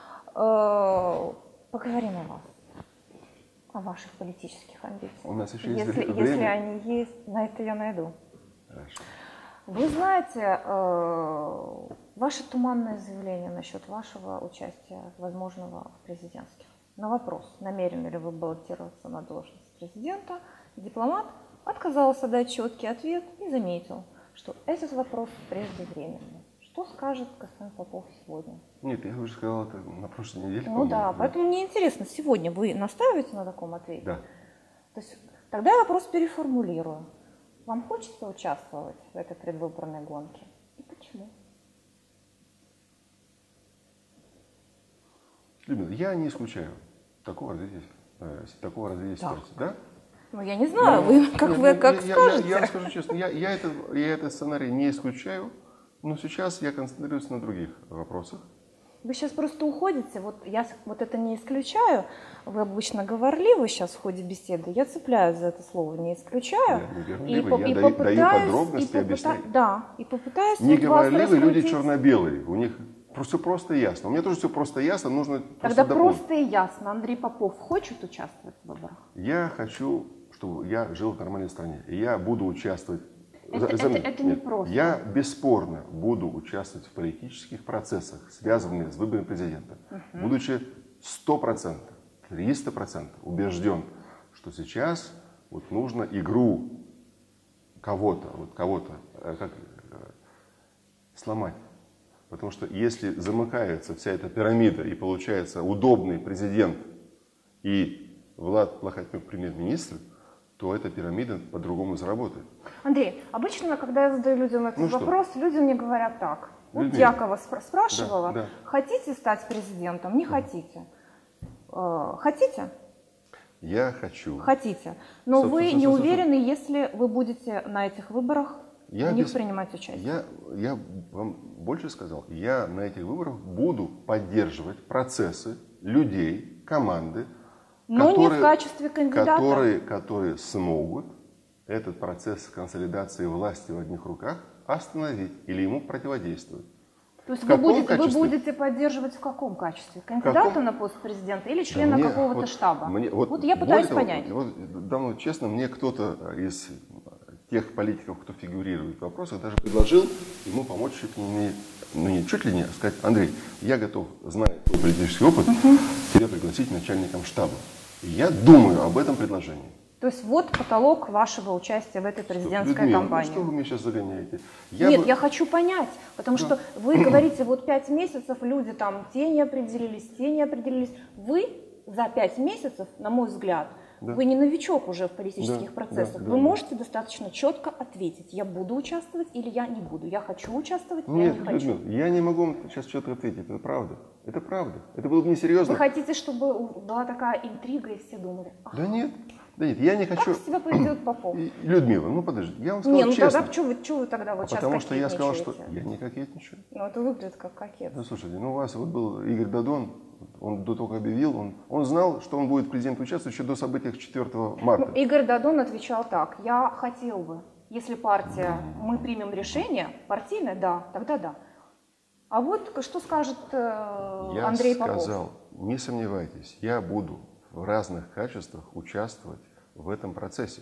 Поговорим о вас, о ваших политических амбициях. У нас еще есть время. Если они есть, на это я найду. Хорошо. Вы знаете, ваше туманное заявление насчет вашего участия, возможного в президентских. На вопрос, намерены ли вы баллотироваться на должность президента, дипломат отказался дать четкий ответ и заметил, что этот вопрос преждевременный. Что скажет господин Попов сегодня? Нет, я уже сказал это на прошлой неделе. Ну да, поэтому мне интересно, сегодня вы настаиваете на таком ответе? Да. То есть, тогда я вопрос переформулирую. Вам хочется участвовать в этой предвыборной гонке? И почему? Людмила, я не исключаю такого развития ситуации. Да? Ну, я не знаю, вы как скажете. Я скажу честно, я этот сценарий не исключаю, но сейчас я концентрируюсь на других вопросах. Вы сейчас просто уходите, я это не исключаю, вы обычно говорливы сейчас в ходе беседы, я цепляюсь за это слово, не исключаю. Я даю подробности, объясняю. Да, и попытаюсь не говорливые люди черно-белые, у них все просто и ясно. У меня тоже все просто и ясно, нужно Тогда просто и ясно, Андрей Попов хочет участвовать в выборах? Я хочу, чтобы я жил в нормальной стране, и я буду участвовать. Это не просто. Я бесспорно буду участвовать в политических процессах, связанных с выбором президента, будучи 100%, 300% убежден, что сейчас вот нужно игру кого-то сломать. Потому что если замыкается вся эта пирамида и получается удобный президент и Влад Плохотнюк премьер-министр, то эта пирамида по-другому заработает. Андрей, обычно, когда я задаю людям этот вопрос, люди мне говорят так. Вот Дьякова спрашивала, да. Хотите стать президентом? Не хотите. Хотите? Я хочу. Хотите. Но вы не уверены, если вы будете на этих выборах в них принимать участие? Я вам больше сказал. Я на этих выборах буду поддерживать процессы людей, команды, но не в качестве кандидата. Которые смогут этот процесс консолидации власти в одних руках остановить или ему противодействовать. То есть вы будете поддерживать в каком качестве? Кандидата на пост президента или члена какого-то штаба? Я пытаюсь понять. Давно, честно, мне кто-то из тех политиков, кто фигурирует в вопросах, даже предложил ему помочь чуть ли не, ну не чуть ли не, а сказать: Андрей, я готов, зная твой политический опыт, тебя пригласить начальником штаба. И я думаю об этом предложении. То есть вот потолок вашего участия в этой президентской Людмила, кампании. Ну что вы меня сейчас загоняете? Я хочу понять, потому что вы говорите, вот 5 месяцев люди там те не определились. Вы за 5 месяцев, на мой взгляд, вы не новичок уже в политических процессах. Вы можете достаточно четко ответить: я буду участвовать или я не буду, я хочу участвовать, я не хочу. Людмила, я не могу вам сейчас четко ответить, это правда. Это правда. Это было бы несерьезно. Вы хотите, чтобы была такая интрига и все думали: Да нет, я не хочу. как себя поведет Попов? Людмила, ну подожди, я вам сказал честно. Тогда что вы тогда вот сейчас Потому что я сказал, кокетничаете? что я не кокетничаю. Ну это выглядит как кокет. Ну слушайте, у вас вот был Игорь Дадон, он до того, как объявил, он знал, что он будет президентом участвовать еще до событий 4 марта. Игорь Дадон отвечал так: я хотел бы, если партия, мы примем решение партийное, да, тогда да. А вот что скажет Андрей Попов? Я сказал, не сомневайтесь, я буду в разных качествах участвовать в этом процессе.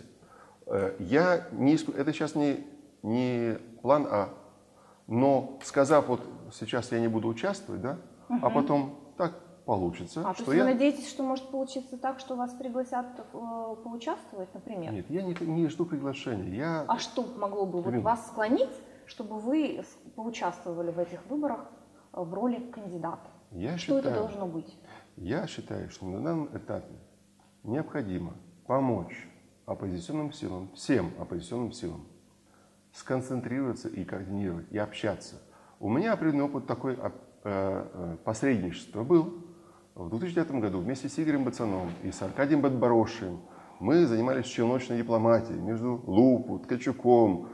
Это сейчас не план А, но сказав вот сейчас я не буду участвовать, да, а потом так получится. То есть вы надеетесь, что может получиться так, что вас пригласят поучаствовать, например? Нет, я не жду приглашения. А что могло бы вот вас склонить, чтобы вы поучаствовали в этих выборах в роли кандидата? Что это должно быть? Я считаю, что на данном этапе необходимо помочь оппозиционным силам, всем оппозиционным силам, сконцентрироваться и координировать, и общаться. У меня определенный опыт такой посредничества был. В 2009 году вместе с Игорем Бацановым и с Аркадием Бадборошием мы занимались челночной дипломатией между Лупу, Ткачуком,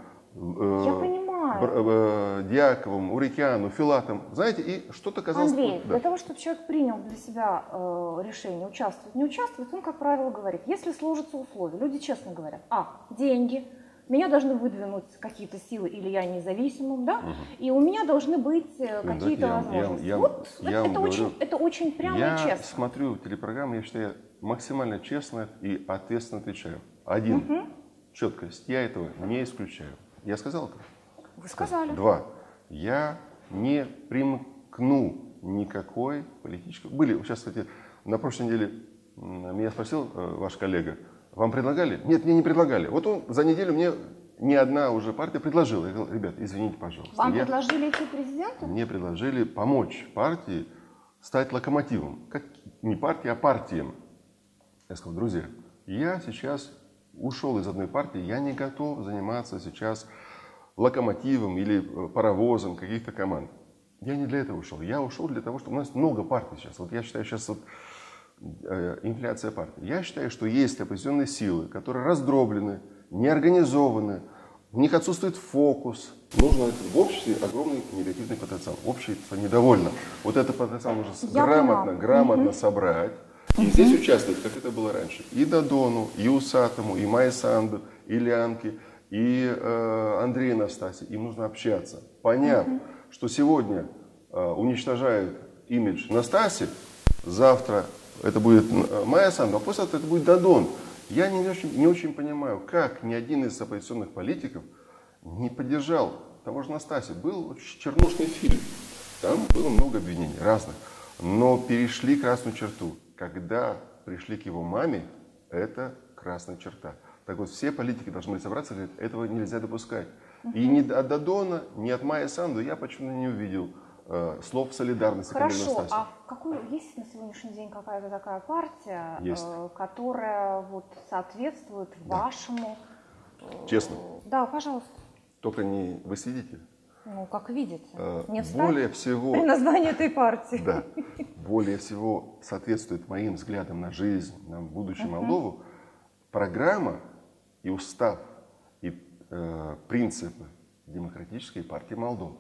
Дьяковым, Урикяну, Филатом. Знаете, и что-то казалось... Андрей, для того, чтобы человек принял для себя решение участвовать, не участвовать, он, как правило, говорит: если сложатся условия, люди честно говорят: деньги, меня должны выдвинуть какие-то силы, или я независимым, да, и у меня должны быть какие-то возможности. Это очень прямо и честно. Я смотрю телепрограммы, я считаю, максимально честно и ответственно отвечаю. Один, четкость, я этого не исключаю. Я сказал это? Вы сказали. 2. Я не примкну никакой политической... Сейчас, кстати, на прошлой неделе меня спросил ваш коллега: вам предлагали? Нет, мне не предлагали. Вот он за неделю мне ни одна уже партия предложила. Я говорил: ребят, извините, пожалуйста. Вам предложили идти президентом? Мне предложили помочь партии стать локомотивом. Не партии, а партиям. Я сказал: друзья, я сейчас ушел из одной партии, я не готов заниматься сейчас локомотивом или паровозом каких-то команд. Я не для этого ушел. Я ушел для того, что у нас много партий сейчас. Вот я считаю, сейчас инфляция партий. Я считаю, что есть оппозиционные силы, которые раздроблены, неорганизованы, у них отсутствует фокус. Нужно в обществе огромный негативный потенциал. Общество недовольно. Вот этот потенциал нужно грамотно собрать. И здесь участвовать, как это было раньше. И Дадону, и Усатому, и Майе Санду, и Лянке, и Андрею Настасье. Им нужно общаться. Поняв, что сегодня уничтожают имидж Настасьи, завтра это будет Майя Санду, а после этого это будет Дадон. Я не очень понимаю, как ни один из оппозиционных политиков не поддержал того же Настасью. Был чернушный фильм, там было много обвинений разных, но перешли красную черту. Когда пришли к его маме, это красная черта. Так вот, все политики должны были собраться и говорить: этого нельзя допускать. И ни от Дадона, ни от Майи Санду я почему-то не увидел слов солидарности. Хорошо, а есть на сегодняшний день какая-то такая партия, которая вот соответствует вашему... Честно? Да, пожалуйста. Только не вы сидите? Ну, как видите. Не более всего... При названии этой партии. Да. Более всего соответствует моим взглядам на жизнь, на будущее Молдову программа и устав, и принципы Демократической партии Молдовы,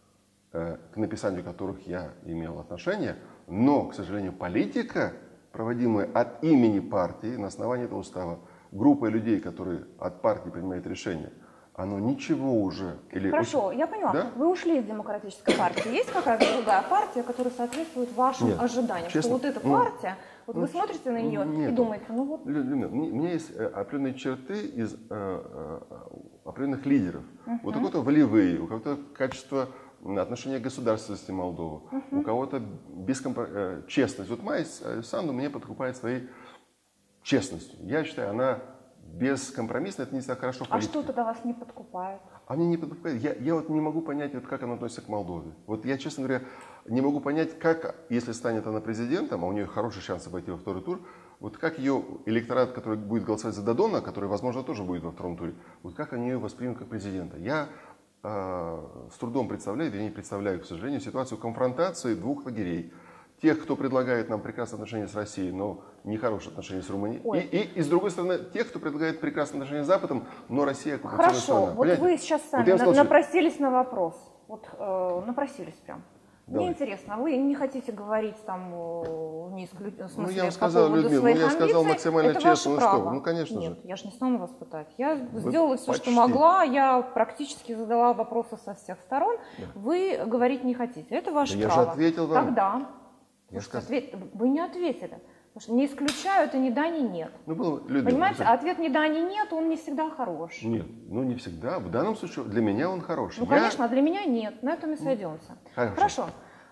к написанию которых я имел отношение, но, к сожалению, политика, проводимая от имени партии на основании этого устава, группой людей, которые от партии принимают решения, оно ничего уже... Хорошо, я поняла. Да? Вы ушли из Демократической партии. Есть какая-то другая партия, которая соответствует вашим ожиданиям? Честно, что вот эта партия, вы смотрите на нее и думаете: ну вот... У меня есть определенные черты из определенных лидеров. У кого-то волевые, у кого-то качество отношения к государственности Молдовы, у кого-то честность. Вот Майя Санду мне подкупает своей честностью. Я считаю, она бескомпромиссная, это не так хорошо в политике. А что тогда вас не подкупает? А мне не подкупает. Я вот не могу понять, вот как она относится к Молдове. Вот я, честно говоря, не могу понять, как, если станет она президентом, а у нее хороший шанс пойти во второй тур, вот как ее электорат, который будет голосовать за Додона, который, возможно, тоже будет во втором туре, вот как они ее воспримут как президента. Я с трудом представляю, я не представляю, к сожалению, ситуацию конфронтации двух лагерей. Тех, кто предлагает нам прекрасные отношения с Россией, но нехорошие отношения с Румынией. И с другой стороны, тех, кто предлагает прекрасные отношения с Западом, но Россия оккупационная страна. Хорошо, вот понимаете? Вы сейчас сами напросились на вопрос. Вот напросились прям. Мне интересно, вы не хотите говорить там не исключительно, в смысле, я вам сказал, по поводу Людмила, своих я сказал амбиций, максимально это честно, ваше право. Ну, конечно Нет, же. я же не стану вас пытать. Я сделала все, что могла, я практически задала вопросы со всех сторон. Да. Вы говорить не хотите, это ваше право. Я же ответил вам. Тогда, вы не ответили. Потому что не исключаю, это ни да, ни нет. Людмила, понимаете, ответ ни да, ни нет, он не всегда хорош. Нет, не всегда. В данном случае для меня он хороший. Конечно, а для меня нет. На этом и сойдемся. Хорошо.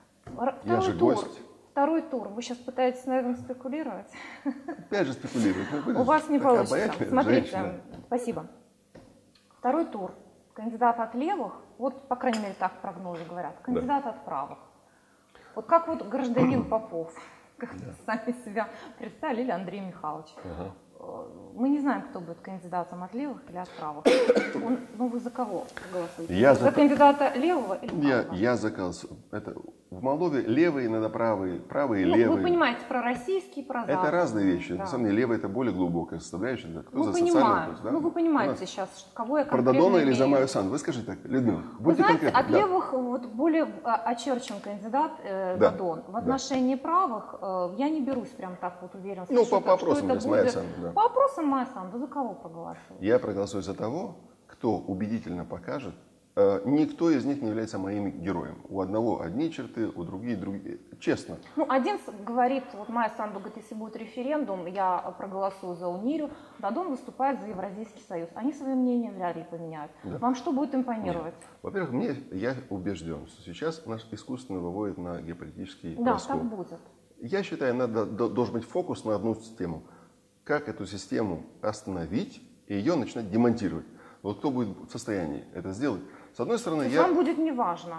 Второй тур. Вы сейчас пытаетесь, наверное, спекулировать? Опять же спекулировать. У вас не получится. Смотрите, спасибо. Второй тур. Кандидат от левых, вот, по крайней мере, так прогнозы говорят, кандидат от правых. Вот как вот гражданин Попов, как сами себя представили, или Андрей Михайлович. Мы не знаем, кто будет кандидатом от левых или от правых. Вы за кого голосуете? За кандидата левого или правого? Я за в Молдове левые, иногда правые, правые и левые. Вы понимаете, про российские, про западные. Это разные вещи. На самом деле левая это более глубокая составляющая. Кто за понимаю. Вы понимаете сейчас, кого я конкретно про Додона или имею. за Майю Санду? Вы скажите так, Людмила, будьте знаете, конкретны. От левых вот более очерчен кандидат Додон. В отношении правых я не берусь прям так вот уверенно. По вопросам Майя Санду. По вопросам Майя Санду. За кого проголосуете? Я проголосую за того, кто убедительно покажет. Никто из них не является моим героем. У одного одни черты, у других другие. Честно. Один говорит, вот Майя Санду говорит, если будет референдум, я проголосую за УНИРу. Додон выступает за Евразийский союз. Они свое мнение вряд ли поменяют. Да. Вам что будет импонировать? Во-первых, я убежден, что сейчас нас искусственно выводят на геополитический раскол. Да, так будет. Я считаю, должен быть фокус на одну систему. Как эту систему остановить и ее начинать демонтировать. Вот кто будет в состоянии это сделать? С одной стороны, вам будет не важно.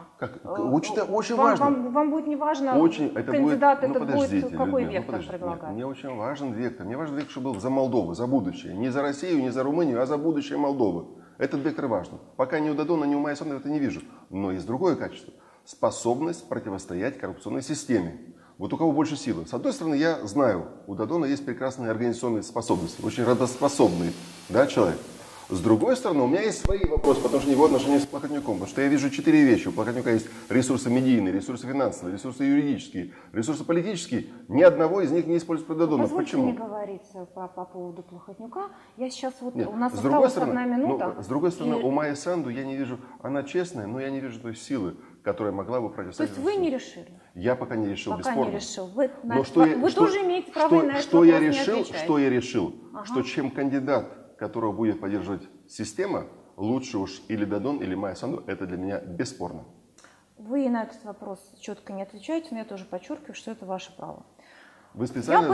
Очень важно. Вам будет не важно, кандидат этот будет какой вектор предлагать? Мне очень важен вектор. Мне важен вектор, чтобы был за Молдову, за будущее. Не за Россию, не за Румынию, а за будущее Молдовы. Этот вектор важен. Пока ни у Додона, ни у Майи Санду это не вижу. Но есть другое качество. Способность противостоять коррупционной системе. Вот у кого больше силы. С одной стороны, я знаю, у Додона есть прекрасные организационные способности. Очень работоспособный человек. С другой стороны, у меня есть свои вопросы, потому что его отношения с Плохотнюком. Потому что я вижу 4 вещи. У Плохотнюка есть ресурсы медийные, ресурсы финансовые, ресурсы юридические, ресурсы политические. Ни одного из них не используется про Додона. Почему? Не говорить по поводу Плохотнюка. Я сейчас у нас осталась 1 минута. С другой стороны, у Майи Санду я не вижу, она честная, но я не вижу той силы, которая могла бы противостоять. То есть вы не решили? Я пока не решил, бесспорно. Пока не решил. Вы тоже имеете право на это Что я решил? Что чем кандидат, которого будет поддерживать система, лучше уж или Додон, или Майя Санду, это для меня бесспорно. Вы на этот вопрос четко не отвечаете, но я тоже подчеркиваю, что это ваше право. Вы специально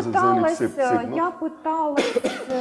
Я пыталась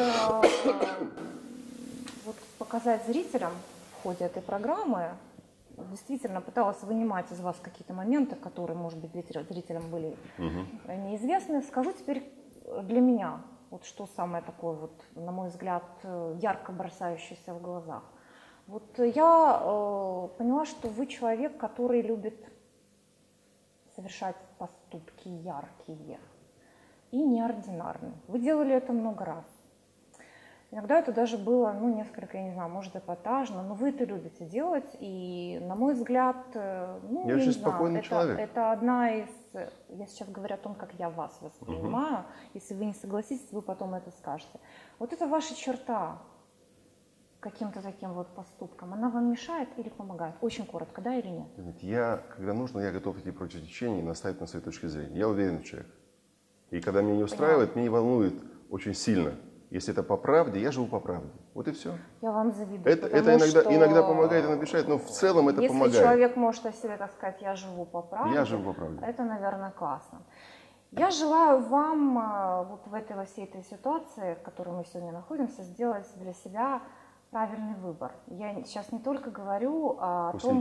показать зрителям в ходе этой программы, действительно пыталась вынимать из вас какие-то моменты, которые, может быть, зрителям были неизвестны. Скажу теперь для меня. Вот что самое такое, на мой взгляд, ярко бросающееся в глазах. Я поняла, что вы человек, который любит совершать поступки яркие и неординарные. Вы делали это много раз. Иногда это даже было, несколько, я не знаю, может, эпатажно, но вы это любите делать, и, на мой взгляд, я очень спокойный человек. Это одна из, я сейчас говорю о том, как я вас воспринимаю, если вы не согласитесь, вы потом это скажете. Вот это ваша черта каким-то таким поступком, она вам мешает или помогает? Очень коротко, да или нет? Когда нужно, я готов идти против течения и наставить на своей точке зрения. Я уверенный человек. И когда меня не устраивает, меня волнует очень сильно. Если это по правде, я живу по правде. Вот и все. Я вам завидую. Это иногда помогает, иногда мешает, но в целом это помогает. Если человек может о себе так сказать, я живу по правде, я живу по правде. Это, наверное, классно. Я желаю вам вот в этой всей этой ситуации, в которой мы сегодня находимся, сделать для себя правильный выбор. Я сейчас не только говорю о том,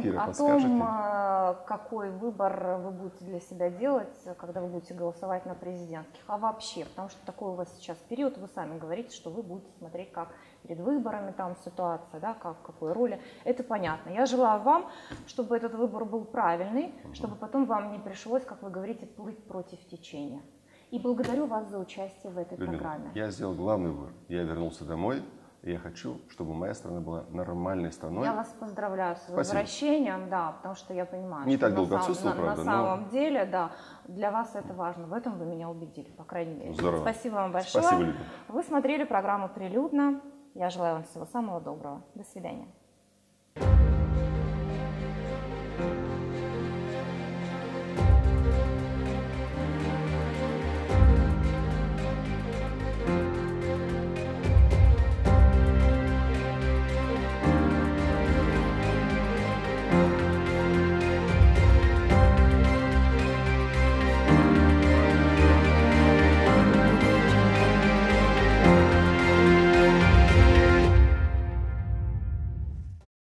какой выбор вы будете для себя делать, когда вы будете голосовать на президентских, а вообще, потому что такой у вас сейчас период, вы сами говорите, что вы будете смотреть, как перед выборами там ситуация, да, как, в какой роли, это понятно. Я желаю вам, чтобы этот выбор был правильный, чтобы потом вам не пришлось, как вы говорите, плыть против течения. И благодарю вас за участие в этой программе. Я сделал главный выбор. Я вернулся домой. И я хочу, чтобы моя страна была нормальной страной. Я вас поздравляю с возвращением, да, потому что я понимаю, не что так долго отсутствовал, правда, на самом деле, да, для вас это важно. В этом вы меня убедили, по крайней мере. Здорово. Спасибо вам большое. Спасибо, Лида. Вы смотрели программу «Прилюдно». Я желаю вам всего самого доброго. До свидания.